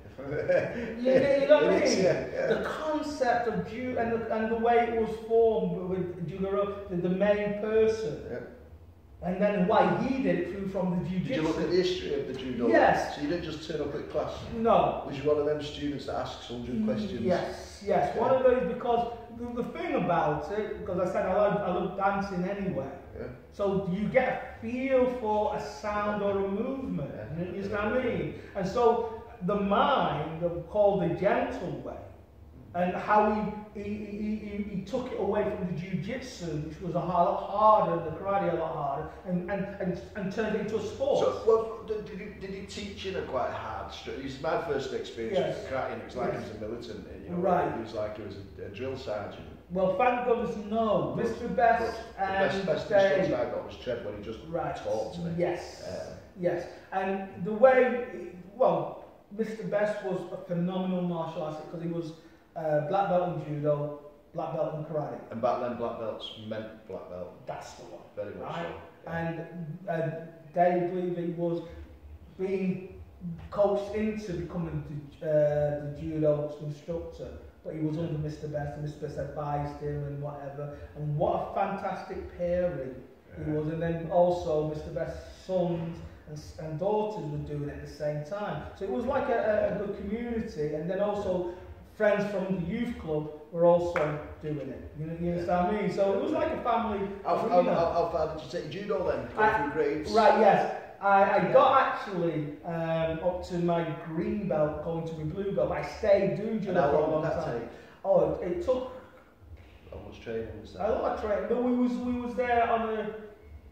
You, you know what I It is, mean? yeah, yeah. The concept of judo and the, and the way it was formed with judo, the, the main person, Yeah. and then why he did it through from the Did you look at jiu-jitsu. the history of the judo? Yes. So you didn't just turn up at class? No. Was you one of them students that asks one hundred questions? Yes, yes. One of those, because the, the thing about it, because I said I love, I love dancing anyway. Yeah. So you get a feel for a sound or a movement. Yeah. You know what I mean? And so the mind of called the gentle way, and how he he, he, he, he took it away from the jiu-jitsu, which was a lot harder, the karate a lot harder, and, and, and, and turned it into a sport. So, well, did, did, he, did he teach in a quite hard street? It's my first experience Yes. with karate, and it was like Yes. he was a militant, you know, Right. he was like he was a, a drill sergeant. Well, thank goodness, no. Good, Mister Best The and best, best Dave- instructor I got was Trev when he just Right. talked to me. Yes. Uh, Yes. And the way, well, Mister Best was a phenomenal martial artist because he was uh, black belt in judo, black belt in karate. and back then, black belts meant black belt, That's the one. very much Right. so. And uh, Dave Levy was being coached into becoming the, uh, the judo instructor, but he was under Mister Best, and Mister Best advised him and whatever. And what a fantastic pairing he was. And then also Mister Best's sons and, s- and daughters were doing it at the same time. So it was like a, a, a good community. And then also friends from the youth club were also doing it. You know, you understand what I mean? So it was like a family. How, how, arena. how, how far did you take judo then? Go I- through grades? Right, yes. I, I got actually um, up to my green belt, going to my blue belt, but I stayed doing judo And how for a long long did that time. take? Oh, it, it took How much training was a that? lot of training, but we was we was there on a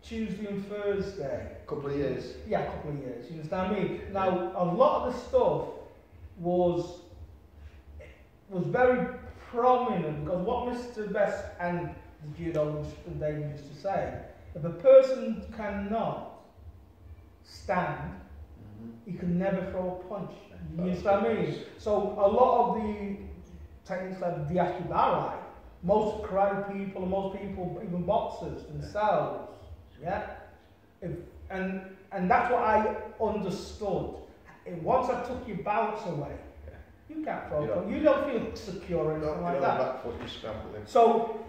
Tuesday and Thursday. Couple of years. Yeah, a couple of years. You understand me? Now, a lot of the stuff was was very prominent because what Mister Best and the judo and David used to say, if a person cannot stand, mm-hmm. he can never throw a punch. You understand me? So a lot of the techniques like the Ashibarai, most karate people and most people, even boxers themselves, yeah. If, and and that's what I understood. And once I took your balance away, yeah. you can't throw. You don't, you don't feel secure or anything like that. Back foot, you're scrambling. So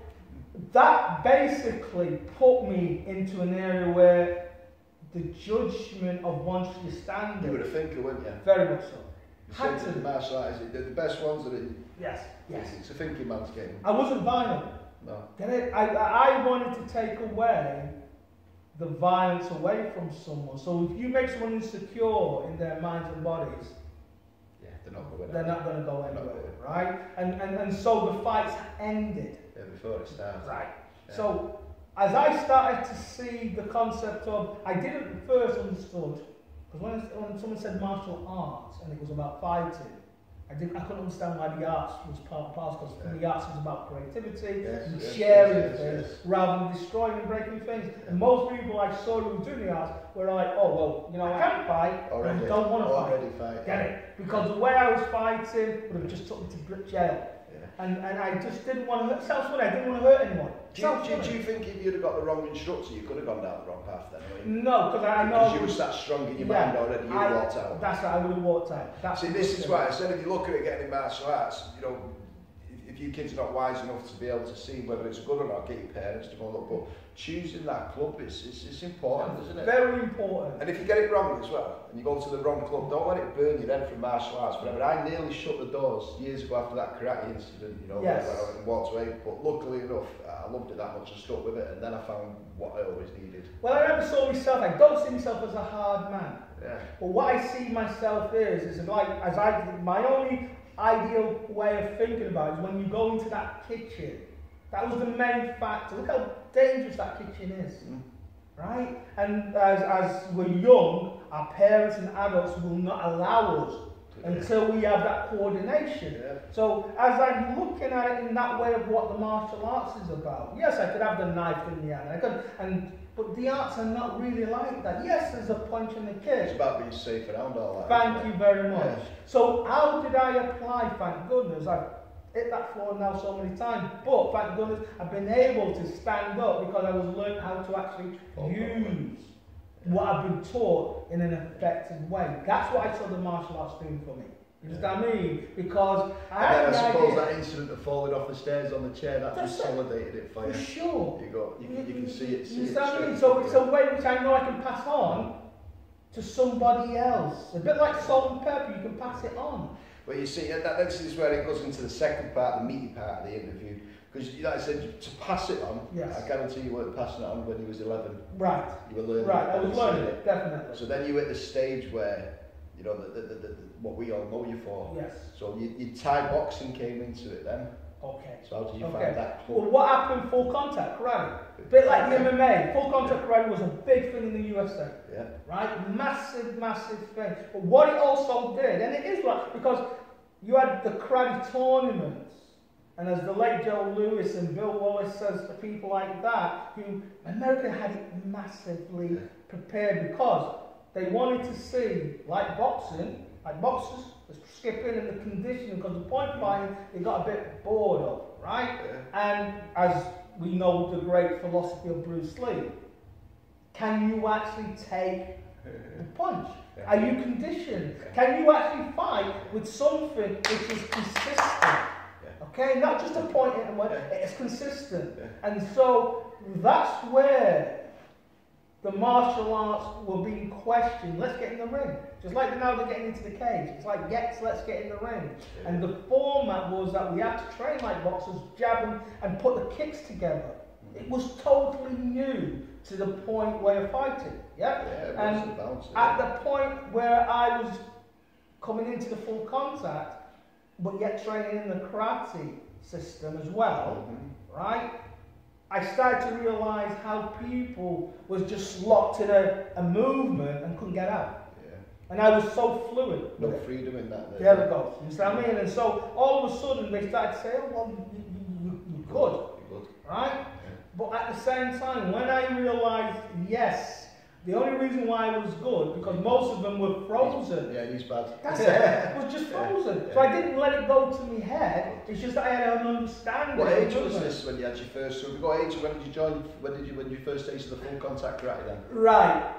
that basically put me into an area where the judgment of once you stand. You were a thinker, weren't you? Very much so. You Had to. The martial arts, the best ones are in. Yes. Yes. It's a thinking man's game. I wasn't violent. No. Get it? I I wanted to take away the violence away from someone. So if you make someone insecure in their minds and bodies, yeah, they're not going. They're not going to go anywhere, right? And, and and so the fights ended. Yeah, before it started. Right. Yeah. So as I started to see the concept of, I didn't first understood because when when someone said martial arts and it was about fighting, I didn't I couldn't understand why the arts was part and parcel because yeah. the arts is about creativity yes, and yes, sharing yes, yes, things yes. rather than destroying and breaking things. Yeah. And most people I saw who were doing the arts were like, oh well, you know, I can't fight, already, I don't want to fight. fight. Get it? Because the way I was fighting would have just took me to jail. Yeah. And and I just didn't want to hurt. Self-funny, I didn't want to hurt anyone. Do you, do, you, do you think if you'd have got the wrong instructor, you could have gone down the wrong path then? I mean, no, because I know. Because you were that strong in your yeah, mind already, you I, walked out. That's right, I would have walked out. That's See, this is why I said if you look at it getting in martial arts, you know, if, if you kids are not wise enough to be able to see whether it's good or not, get your parents to go look. But choosing that club is it's, it's important, isn't it? Very important. And if you get it wrong as well, and you go to the wrong club, don't let it burn your head from martial arts. Whatever. I nearly shut the doors years ago after that karate incident, you know, yes. where I went and walked away. But luckily enough, I loved it that much and stuck with it, and then I found what I always needed. Well, I never saw myself, I don't see myself as a hard man. Yeah. But what I see myself is, is like, as I, my only ideal way of thinking about it is when you go into that kitchen. That was the main factor. Look how dangerous that kitchen is, mm. right? And as, as we're young, our parents and adults will not allow us yeah. until we have that coordination. Yeah. So as I'm looking at it in that way of what the martial arts is about, yes, I could have the knife in the hand, I could, and but the arts are not really like that. Yes, there's a punch and a kick. It's about being safe around all that. Thank you very much. Yeah. So how did I apply? Thank goodness I've hit that floor now so many times, but thank goodness I've been able to stand up because I was learning how to actually oh, use what I've been taught in an effective way. That's what I saw the martial arts doing for me. You understand yeah. me? Because I and had then I suppose idea. that incident of falling off the stairs on the chair, that That's consolidated it for you. For sure. You got, you, you, you can see it. See you it understand me? So it's a way which I know I can pass on to somebody else. A bit like salt and pepper, you can pass it on. Well, you see, that, this is where it goes into the second part, the meaty part of the interview. Because, like I said, to pass it on, yes. I guarantee you weren't passing it on when you was eleven. Right. You were learning. Right, I was learning it, definitely. So then you were at the stage where, you know, the, the, the, the, what we all know you for. Yes. So you, your Thai boxing came into it then. Okay. So how did you okay. find that? Well, what happened? Full contact karate. A bit like the M M A. Full contact karate was a big thing in the U S A. Yeah. Right? Massive, massive thing. But what it also did, and it is right, because you had the karate tournaments, and as the late Joe Lewis and Bill Wallace says to people like that, who America had it massively yeah. prepared because they wanted to see, like boxing, like boxers, the skipping and the conditioning, because the point fighting they got a bit bored of, right? Yeah. And as we know the great philosophy of Bruce Lee, can you actually take the punch? Yeah. Are you conditioned? Yeah. Can you actually fight with something which is consistent? Yeah. Okay, not just a point in where yeah. it's consistent. Yeah. And so that's where the martial arts were being questioned. Let's get in the ring. Just like now they're getting into the cage. It's like, yes, let's get in the ring. Yeah. And the format was that we had to train like boxers, jab and, and put the kicks together. Mm-hmm. It was totally new to the point where you're fighting. Yeah? Yeah, and bounce, at yeah. the point where I was coming into the full contact, but yet training in the karate system as well, mm-hmm. right? I started to realise how people was just locked in a, a movement and couldn't get out. Yeah. And I was so fluid. No freedom in that. There we go. You see what I mean? And so all of a sudden they started to say, oh, well, you, you, you, you could. You could. Right? Yeah. But at the same time, when I realised, yes, the only reason why it was good, because most of them were frozen. Yeah, he's bad. That's it. It was just frozen. Yeah. So I didn't let it go to my head. It's just that I had an understanding. What age of was it. this when you had your first? So what age? When did you join? When did you? When you first tasted the full contact karate then? Right.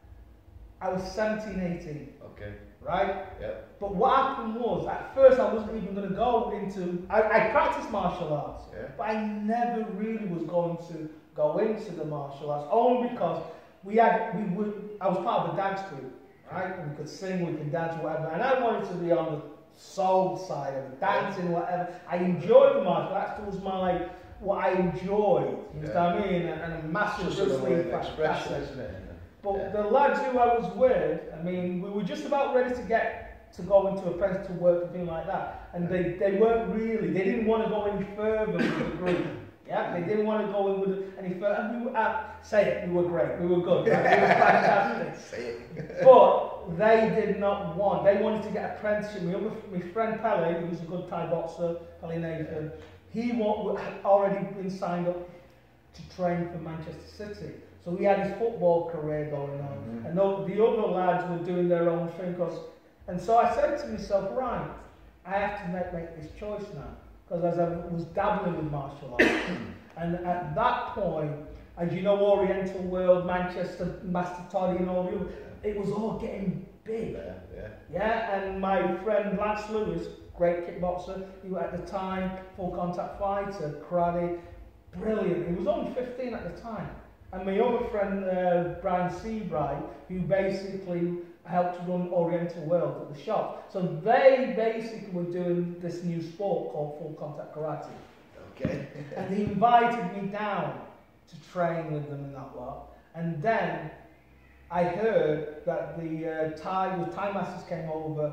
I was seventeen, eighteen. Okay. Right? Yeah. But what happened was, at first I wasn't even going to go into, I, I practiced martial arts, Yeah. but I never really was going to go into the martial arts, only because we had, we would, I was part of a dance group, right? And we could sing, we could dance, whatever, and I wanted to be on the soul side of the dancing, whatever. I enjoyed the martial arts, it was my, what I enjoyed, you know Yeah. what I mean? And, and a massive Just another way of fact, expression, that's it. isn't it? But Yeah. the lads who I was with, I mean, we were just about ready to get to go into apprentice to work and things like that. And they, they weren't really, they didn't want to go any further with the group. Yeah, they didn't want to go in with it any further. And we were, uh, say it, we were great, we were good, right? We were fantastic. Say it. But they did not want, they wanted to get apprenticeship. My, other, my friend Pele, who was a good Thai boxer, Pele Nathan, he wa- had already been signed up to train for Manchester City. So he had his football career going on, Mm-hmm. and the, the other lads were doing their own thing. Cause, and so I said to myself, right, I have to make, make this choice now. Because as I was dabbling with martial arts, and at that point, as you know, Oriental World, Manchester, Master Toddy and all the other, it was all getting big. Yeah, yeah. Yeah, and my friend Lance Lewis, great kickboxer, he was at the time, full contact fighter, karate, brilliant. He was only fifteen at the time. And my other friend, uh, Brian Seabright, who basically helped run Oriental World at the shop. So they basically were doing this new sport called full contact karate. Okay. And he invited me down to train with them and that lot. And then I heard that the uh, Thai, the Thai masters came over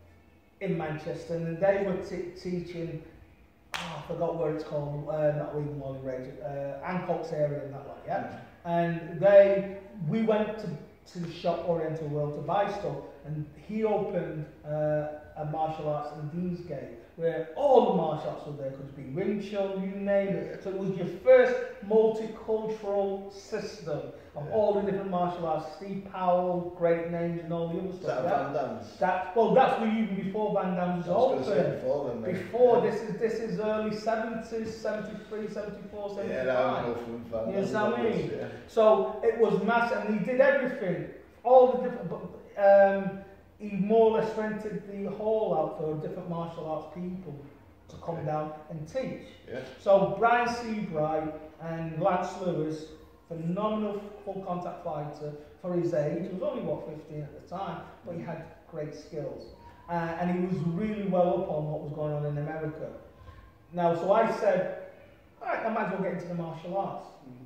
in Manchester and they were t- teaching, oh, I forgot where it's called, uh, not Legal Molly Rage, uh, Ancoats area and that lot, yeah? And they, we went to, to the shop Oriental World to buy stuff, and he opened uh, a martial arts in Deansgate, where all the martial arts were there. Could be Wing Chun, you name it. So it was your first multicultural system of Yeah. all the different martial arts. Steve Powell, great names and all the other Is stuff. that yeah? Van Damme's? That, well, that's where even before Van Damme's I was going to say open. before then. mate. Before, Yeah. this is this is early seventies, seventy-three, seventy-four, Yeah, seventy-five. that was from Van You know Damme's what I mean? onwards, yeah. So it was massive, and he did everything, all the different. But um, he more or less rented the hall out for different martial arts people to come Okay. down and teach. Yeah. So Brian Seabright and Lance Lewis, phenomenal full contact fighter for his age. He was only what fifteen at the time, but he had great skills, uh, and he was really well up on what was going on in America. Now, so I said, all right, I might as well get into the martial arts.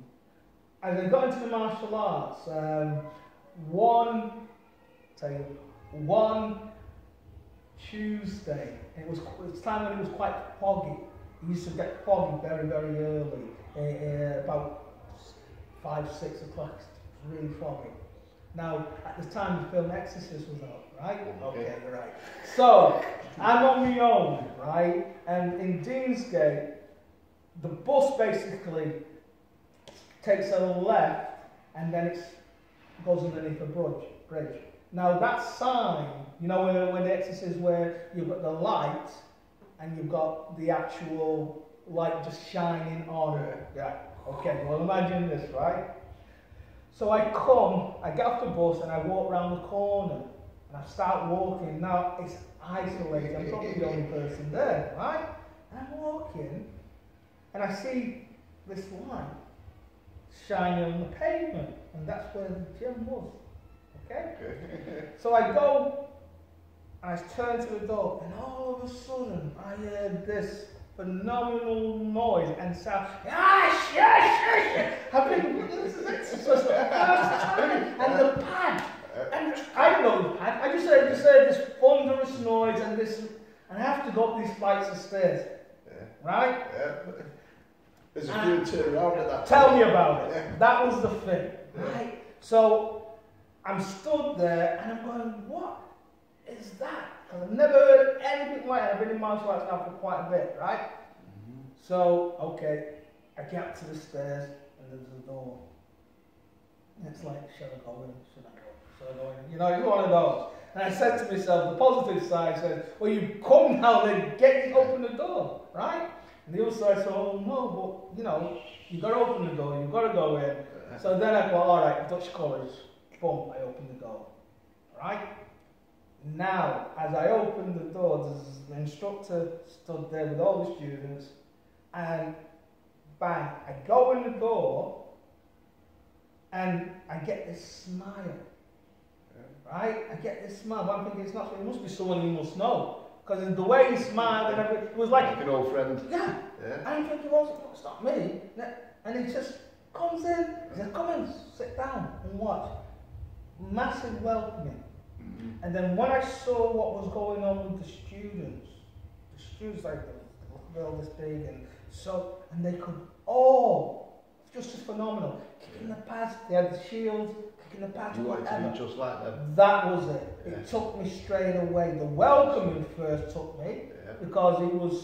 As I got into the martial arts, um, one, tell you, one Tuesday, it was it was time when it was quite foggy. It used to get foggy very, very early, uh, uh, about five, six o'clock. It was really foggy. Now, at the time, the film Exorcist was out, right? Okay. Okay, right. So, I'm on my own, right? And in Deansgate, the bus basically takes a left and then it goes underneath a bridge. bridge. Now that sign, you know where, where the Exorcist, where you've got the light and you've got the actual light just shining on. Yeah. Okay, well imagine this, right? So I come, I get off the bus and I walk around the corner and I start walking. Now it's isolated, I'm probably the only person there, right? And I'm walking and I see this light shining on the pavement, and that's where the gym was. Okay? So I go and I turn to the door, and all of a sudden I heard this phenomenal noise and sound. Ah, yes, yes, I've been this is exercise for the first time, and the pad. And I don't know the pad. I just heard, just heard this thunderous noise and this, and I have to go up these flights of stairs. Yeah. Right? Yeah. There's a few turn around at that Tell time. me about it. Yeah. That was the thing, Yeah. right? So I'm stood there and I'm going, what is that? Because I've never heard anything like that. I've been in martial arts now for quite a bit, right? Mm-hmm. So, okay, I get up to the stairs and there's a door. And it's like, should I go in? Should I go? Should I go in? You know, it's one of those. And I said to myself, the positive side says, well, you come now, then get open the door, right? And the other side said, oh no, but you know, you got to open the door, you've got to go in. So then I thought, all right, Dutch colours, boom, I opened the door, right? Now, as I opened the door, there's an instructor stood there with all the students, and bang, I go in the door, and I get this smile. Right? I get this smile. I'm thinking it's not, it must be someone he must know. Because the way he smiled and everything, it was like, Like an old friend. yeah. Yeah. I'm thinking, well, it's not me. And he just comes in, he says, come in, sit down and watch. Massive welcoming. Mm-hmm. And then when I saw what was going on with the students, the students like the girl this big and so, and they could all, just as phenomenal, kicking the pads, they had the shields, kicking the pads, You wanted to whatever. be just like them. That was it. Yeah. It took me straight away. The welcoming first took me Yeah. because it was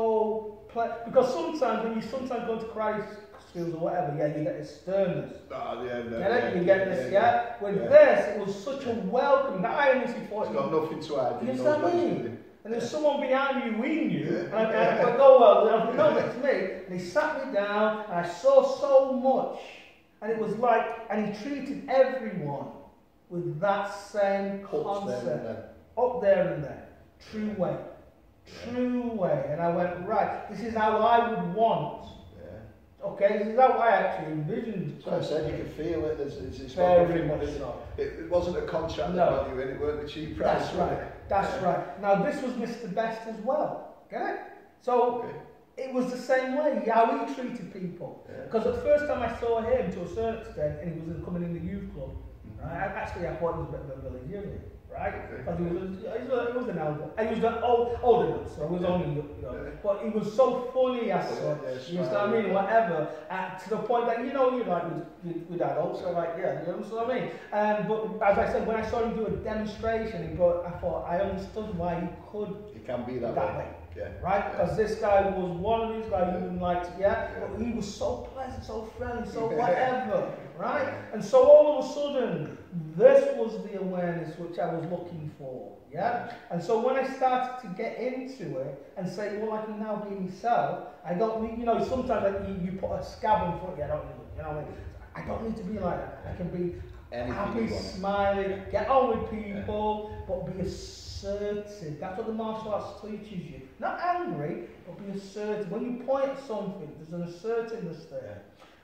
so ple- because sometimes when you sometimes go to karate schools or whatever, yeah, you get this sternness. Oh, yeah, no, Get it? yeah, You get yeah, this, yeah. yeah. With Yeah. this, it was such a welcome that I honestly thought. It's got nothing to hide. You He know knows what I what he's mean? doing. And there's someone behind you we knew, Yeah. and I, and I thought, oh well, and I thought, no, it's me. And he sat me down, and I saw so much, and it was like, and he treated everyone with that same Cuts there concept, and then. up there and there, true way, true way. And I went, right, this is how I would want. Yeah. Okay, this is how I actually envisioned. So I said you could feel it. There's, it's, it's Very nothing- much it, so. it, it wasn't a contract No. that got you in. It weren't a cheap price. That's was right. it? That's Yeah. right. Now this was Mister Best as well. Get it? So Okay. it was the same way how he treated people. Yeah. Because the first time I saw him, to a certain extent, and he was in, coming in the youth club, Mhm. right? I- Actually, I thought he was a bit of a village union, right? Okay. Because he was, he was, he was an elder, and he was an old, older than us, so he was Yeah. only, you know, Yeah. but he was so funny as Yeah, such. yeah, You know what I mean? Whatever, uh, to the point that you know you're like with, with, with adults, so like yeah, you know what I mean. Um, but as I said, when I saw him do a demonstration, he brought, I thought I understood why he could It can be that, that way. way. Yeah. Right? Yeah. Because this guy was one of these guys you didn't like, to, yeah? But he was so pleasant, so friendly, so whatever, right? And so all of a sudden, this was the awareness which I was looking for, yeah? And so when I started to get into it and say, well, I can now be myself, I don't need, you know, sometimes like, you, you put a scab in front of you, I don't need it, you know what I mean? I don't need to be like that. I can be Anything happy, you want. smiling, get on with people, but be assertive. That's what the martial arts teaches you. Not angry, but be assertive. When you point at something, there's an assertiveness there.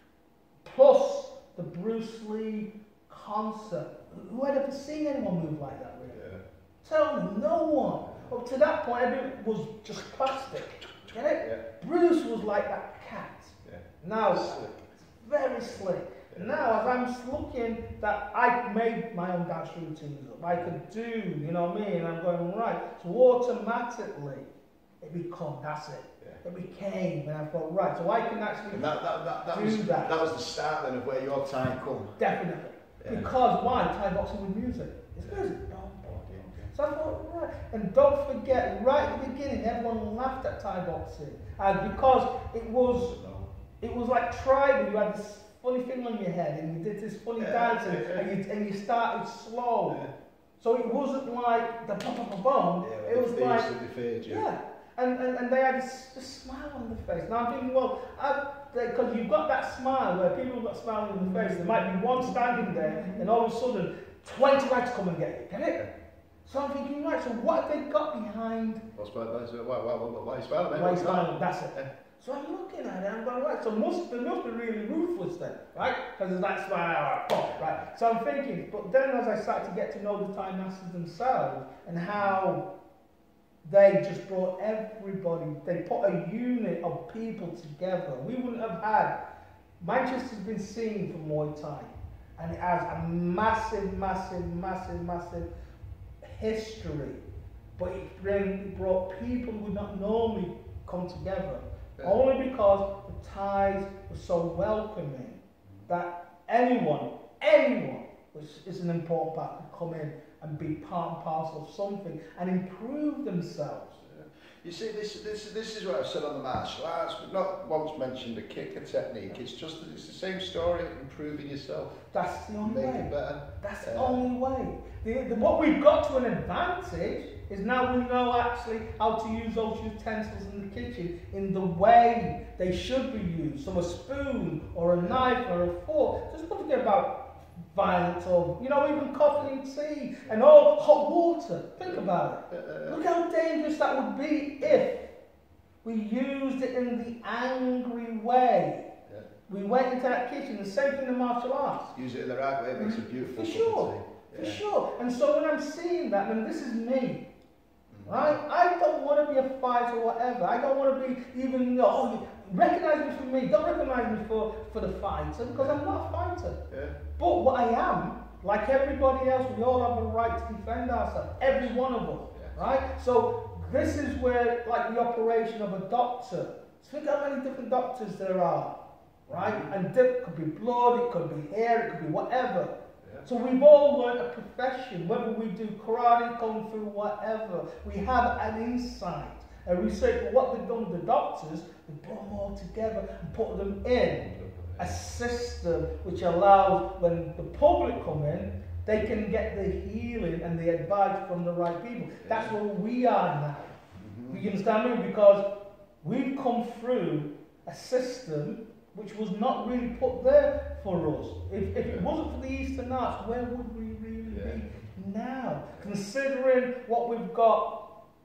Plus the Bruce Lee concept. Who had ever seen anyone move like that, really? Yeah. Tell me, no one. Up to that point, everything was just plastic. Get it? Yeah. Bruce was like that cat. Yeah. Now, Slick. very slick. Yeah. Now, as I'm looking, that I made my own dance routines up. I could do, you know what I mean? And I'm going, right. So automatically, it became, that's it. Yeah. It became, and I thought, right, so I can actually And that, that, that, that, do was, that. that was the start then of where your time come. Definitely. Yeah. Because why? Thai boxing with music. It's Yeah. music. No. So I thought, right. And don't forget, right at the beginning, everyone laughed at Thai boxing. And because it was, it was like tribal. You had this funny thing on your head, and you did this funny Yeah, dancing, yeah, yeah. and you and you started slow. Yeah. So it wasn't like the bum bum bum bum. Yeah, It was the like face that they feared you. yeah, and, and and they had this, this smile on their face. Now I'm thinking, well, because you've got that smile where people have got smiling on their face. There might be one standing there, and all of a sudden, twenty lads come and get you. Get it? So I'm thinking, right. So what have they got behind? What's why, why, why, why, why you smiling? Why he's smiling? That's it. So I'm looking at it, I'm going, right, so must, they must be really ruthless then, right? Because that's smile, right? So I'm thinking, but then as I started to get to know the Thai masters themselves and how they just brought everybody, they put a unit of people together. We wouldn't have had, Manchester's been seen for Muay Thai, and it has a massive, massive, massive, massive history, but it bring- brought people who would not normally come together. Yeah. Only because the Thais were so welcoming that anyone, anyone, which is an important part, could come in and be part and parcel of something and improve themselves. Yeah. You see, this, this, this is what I've said on the martial arts. We've not once mentioned a kick, a technique. It's just that it's the same story, improving yourself. That's the only Make way. it better. That's the Yeah. only way. The, the, what we've got to an advantage is now we know actually how to use those utensils in the kitchen in the way they should be used. So a spoon or a knife or a fork. Just don't forget about violence or, you know, even coffee and tea and all hot water. Think about it. Uh, Look how dangerous that would be if we used it in the angry way. Yeah. We went into that kitchen, the same thing in martial arts. Use it in the right way, it makes a beautiful For cup sure. of tea. For Yeah. sure. And so when I'm seeing that, and this is me, right? I don't want to be a fighter or whatever. I don't want to be even, you know, oh, you recognize me for me. Don't recognize me for, for the fighter because I'm not a fighter. Yeah. But what I am, like everybody else, we all have a right to defend ourselves. Every one of us, Yeah. right? So this is where, like the operation of a doctor. Think how many different doctors there are, right? And it could be blood, it could be hair, it could be whatever. Yeah. So we've all learned a profession, whether we do karate, kung fu, whatever. We have an insight, a research. But what they've done with the doctors, they put them all together and put them in a system which allows when the public come in, they can get the healing and the advice from the right people. That's where we are now. Mm-hmm. You understand me? Because we've come through a system which was not really put there for us. If, if it wasn't for the Eastern Arts, where would we really Yeah. be now? Considering what we've got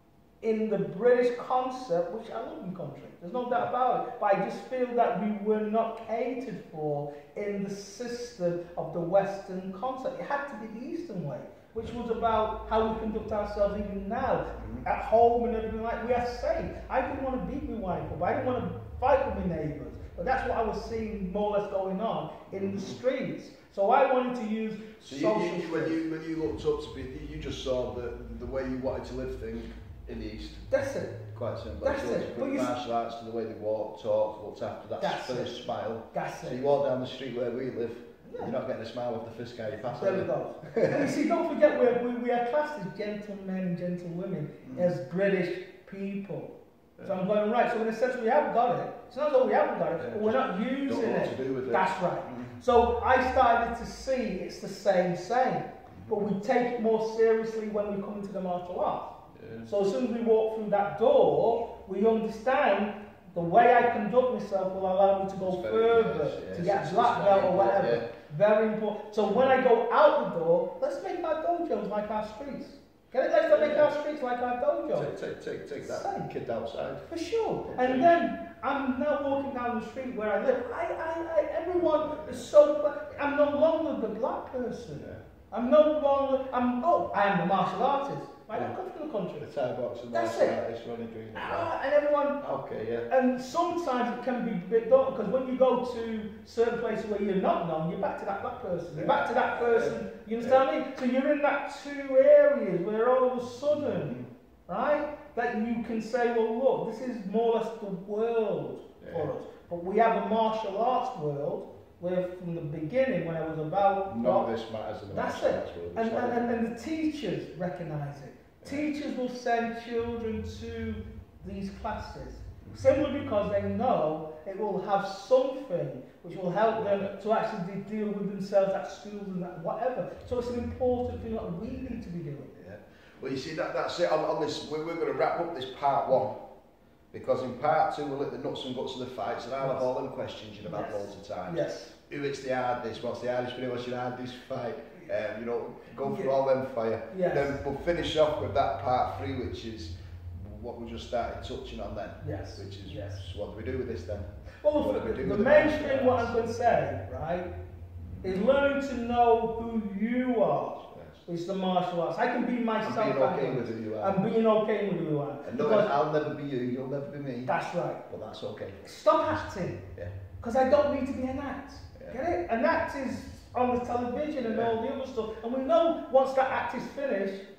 in the British concept, which I love in country, there's no doubt about it, but I just feel that we were not catered for in the system of the Western concept. It had to be the Eastern way, which was about how we conduct ourselves even now, Mhm. at home and everything like. We are safe. I didn't want to beat my wife up, I didn't want to fight with my neighbours, but that's what I was seeing more or less going on in the streets. So I wanted to use So you, social you, you, when skills. you when you looked up to be, you just saw the the way you wanted to live thing in the East. That's it. Quite simple. That's so it. it's But from you s- martial arts to the way they walk, talk, looked after. That's, That's the first it. smile. That's So it. you walk down the street where we live, Yeah. you're not getting a smile off the first guy you pass. There are we you? go. And you see, don't forget we're, we, we are classed as gentlemen and gentlewomen, Mm. as British people. So Yeah. I'm going, right, so in a sense we have got it. It's not that we haven't got it, Yeah, but we're not Don't know using what it. to do with it. That's right. Mm. So I started to see it's the same, same. But we take it more seriously when we come into the martial arts. Yeah. So as soon as we walk through that door, we understand the way I conduct myself will allow me to go It's very further, nice, yeah. to It's- get it's a black very belt or important, whatever. yeah. Very important. So when I go out the door, let's make our dojos like our streets. Get it? Let's make our streets like our dojo. Take, take, take, take that Same. kid outside. For sure. And then I'm now walking down the street where I live. I, I, I, everyone is so. Black. I'm no longer the black person. Yeah. I'm no longer. I'm. Oh, I am the martial artist. I don't come from the country. The Thai boxer, That's martial it. artist, Ronnie Green. Ah, and everyone. Okay, yeah. And sometimes it can be a bit daunting because when you go to certain places where you're not known, you're back to that black person. You're back to that person. You understand me? So you're in that two areas where all of a sudden, right, that you can say, well, look, this is more or less the world for Yeah. us. But we have a martial arts world where, from the beginning, when I was about None of this matters in the That's martial it. arts world. and, It's like- and, and, and the teachers recognise it. Teachers will send children to these classes simply because they know it will have something which will help them to actually deal with themselves at schools and that whatever. So it's an important thing that we need to be doing. Yeah. Well, you see, that, that's it on, on this. We're, we're going to wrap up this part one because in part two we'll hit the nuts and guts of the fights, and I'll have all them questions you've had Yes. loads of times. Yes. Who it's the hardest? What's the hardest video? What's your hardest fight? Um, you know, go through Yeah. all them for you. Yes. Then we'll finish off with that part three, which is what we just started touching on then. Yes. Which is Yes. so what do we do with this then? Well, What the, do we do the with the main martial thing what arts? I'm going to say, right, is learn to know who you are. Yes. It's the martial arts. I can be myself. And being okay back with then. who you are. And being okay with who you are. And knowing Because I'll never be you, you'll never be me. that's right. But that's okay. Stop acting. Yeah. Because I don't need to be an act. Yeah. Get it? An act is on the television and Yeah. all the other stuff. And we know once that act is finished,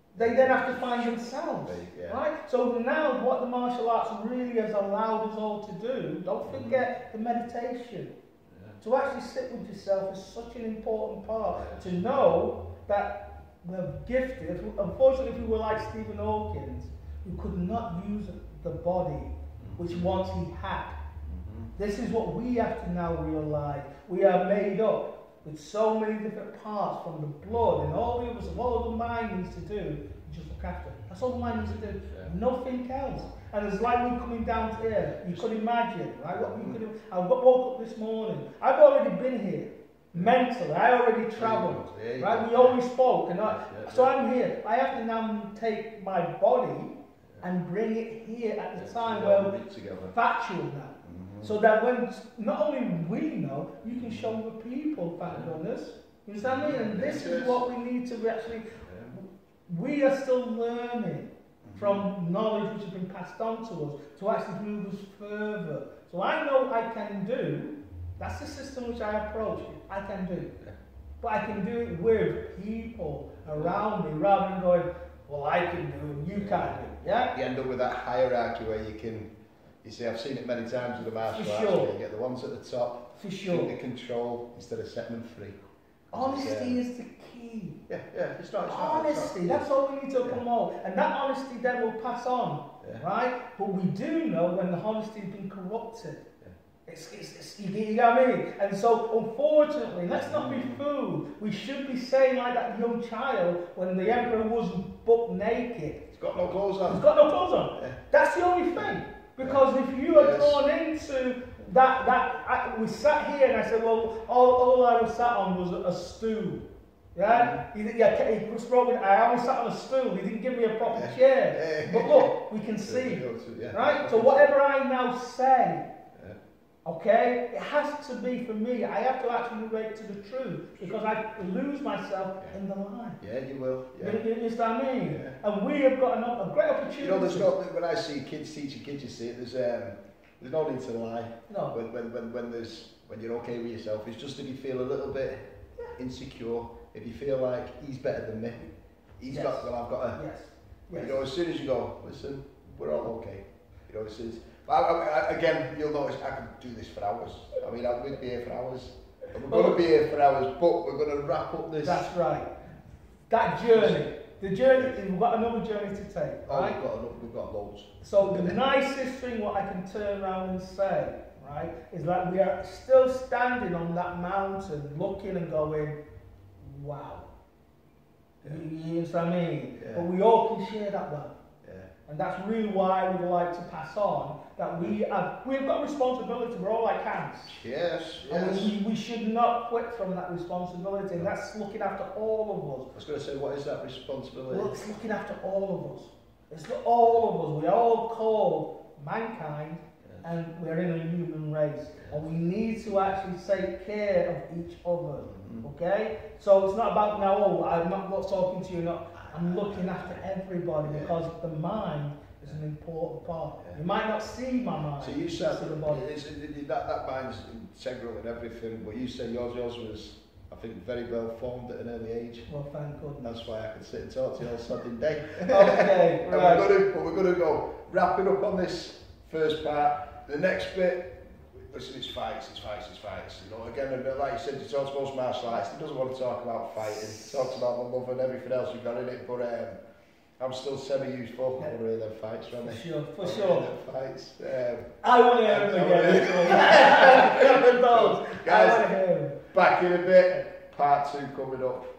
they then have to find themselves, Yeah. right? So now what the martial arts really has allowed us all to do, don't forget the meditation. Yeah. To actually sit with yourself is such an important part. Yeah. To know that we're gifted. Unfortunately, if we were like Stephen Hawking, who could not use the body, which once he had. Mm-hmm. This is what we have to now realize. We are made up with so many different parts, from the blood and all the others, all the mind needs to do, just look after. That's all the mind needs to do. Yeah. Nothing else. And it's like me coming down here. You could imagine, right? What you could. I woke up this morning. I've already been here. Mentally, I already travelled. Yeah, right? We always spoke, and I, yeah, yeah, so I'm here. I have to now take my body and bring it here at the yeah, time where we're factual now. So that when not only we know, you can show the people, thank goodness. You understand me? And this is what we need to actually. We are still learning from knowledge which has been passed on to us to actually move us further. So I know I can do. That's the system which I approach. I can do, but I can do it with people around me rather than going, well, I can do and you can't do. Yeah. You end up with that hierarchy where you can. You see, I've seen it many times with the martial arts. Sure. You get the ones at the top, for sure, the control instead of setting them free. Honesty um, is the key. Yeah, yeah. It's not. It's honesty. Not, that's all we need to yeah. promote, and that honesty then will pass on, yeah. right? But we do know when the honesty has been corrupted. Yeah. It's, it's, it's you, you know what I mean? And so, unfortunately, let's not be fooled. We should be saying like that young child when the emperor wasn't buck naked. He's got no clothes on. He's got no clothes on. Yeah. That's the only thing. Because if you are yes. drawn into that, that I, we sat here and I said, well, all, all I was sat on was a, a stool. Yeah? Mm-hmm. He, yeah, he was broken. I only sat on a stool. He didn't give me a proper yeah. chair. Yeah. But look, we can see. Yeah. Right? So whatever I now say, yeah. okay, it has to be for me. I have to actually relate to the truth because I lose myself yeah. in the lie. Yeah, you will. Yeah. You, you understand me? Yeah. And we have got an, a great opportunity. You know, there's not, when I see kids teaching kids, you see it, there's um, there's no need to lie. No. When when when when there's when you're okay with yourself, it's just if you feel a little bit yeah. insecure, if you feel like he's better than me, he's yes. got well, I've got a. Yes. yes. You know, as soon as you go, listen, we're all okay. You know, it's. it's I, I, again, you'll notice I could do this for hours. I mean, I would be here for hours. And we're going to be here for hours, but we're going to wrap up this. That's right. That journey. The journey, we've got another journey to take, oh, right? We've got, we've got loads. So the nicest thing what I can turn around and say, right, is that we are still standing on that mountain, looking and going, wow. Yeah. You, you understand what I mean? Yeah. But we all can share that one. Yeah. And that's really why I would like to pass on that we have, we've got responsibility, we're all like hands. Yes, yes. And we, we should not quit from that responsibility, and that's looking after all of us. I was going to say, what is that responsibility? Well, it's looking after all of us. It's not all of us. We are all called mankind, yes. and we're in a human race. Yes. And we need to actually take care of each other, mm-hmm. okay? So it's not about now, oh, I'm not talking to you, not, I'm looking after everybody, yeah. because the mind is an important part. Yeah. You might not see my mind. So you said that, that mind's integral in everything, but you say yours, yours was, I think, very well formed at an early age. Well, thank goodness. That's why I could sit and talk to you all Saturday day. Okay, and right. we're going to, but we're going to go wrapping up on this first part. The next bit, listen, it's fights, it's fights, it's fights. You know, again, a bit like you said, you talk about martial arts. He doesn't want to talk about fighting. He talks about the love and everything else you've got in it, but um, I'm still semi-useful. Yeah. I want to hear them fights, Ronnie. For sure, for I sure. Them fights. Um, I want to hear them again. Guys, back in a bit. Part two coming up.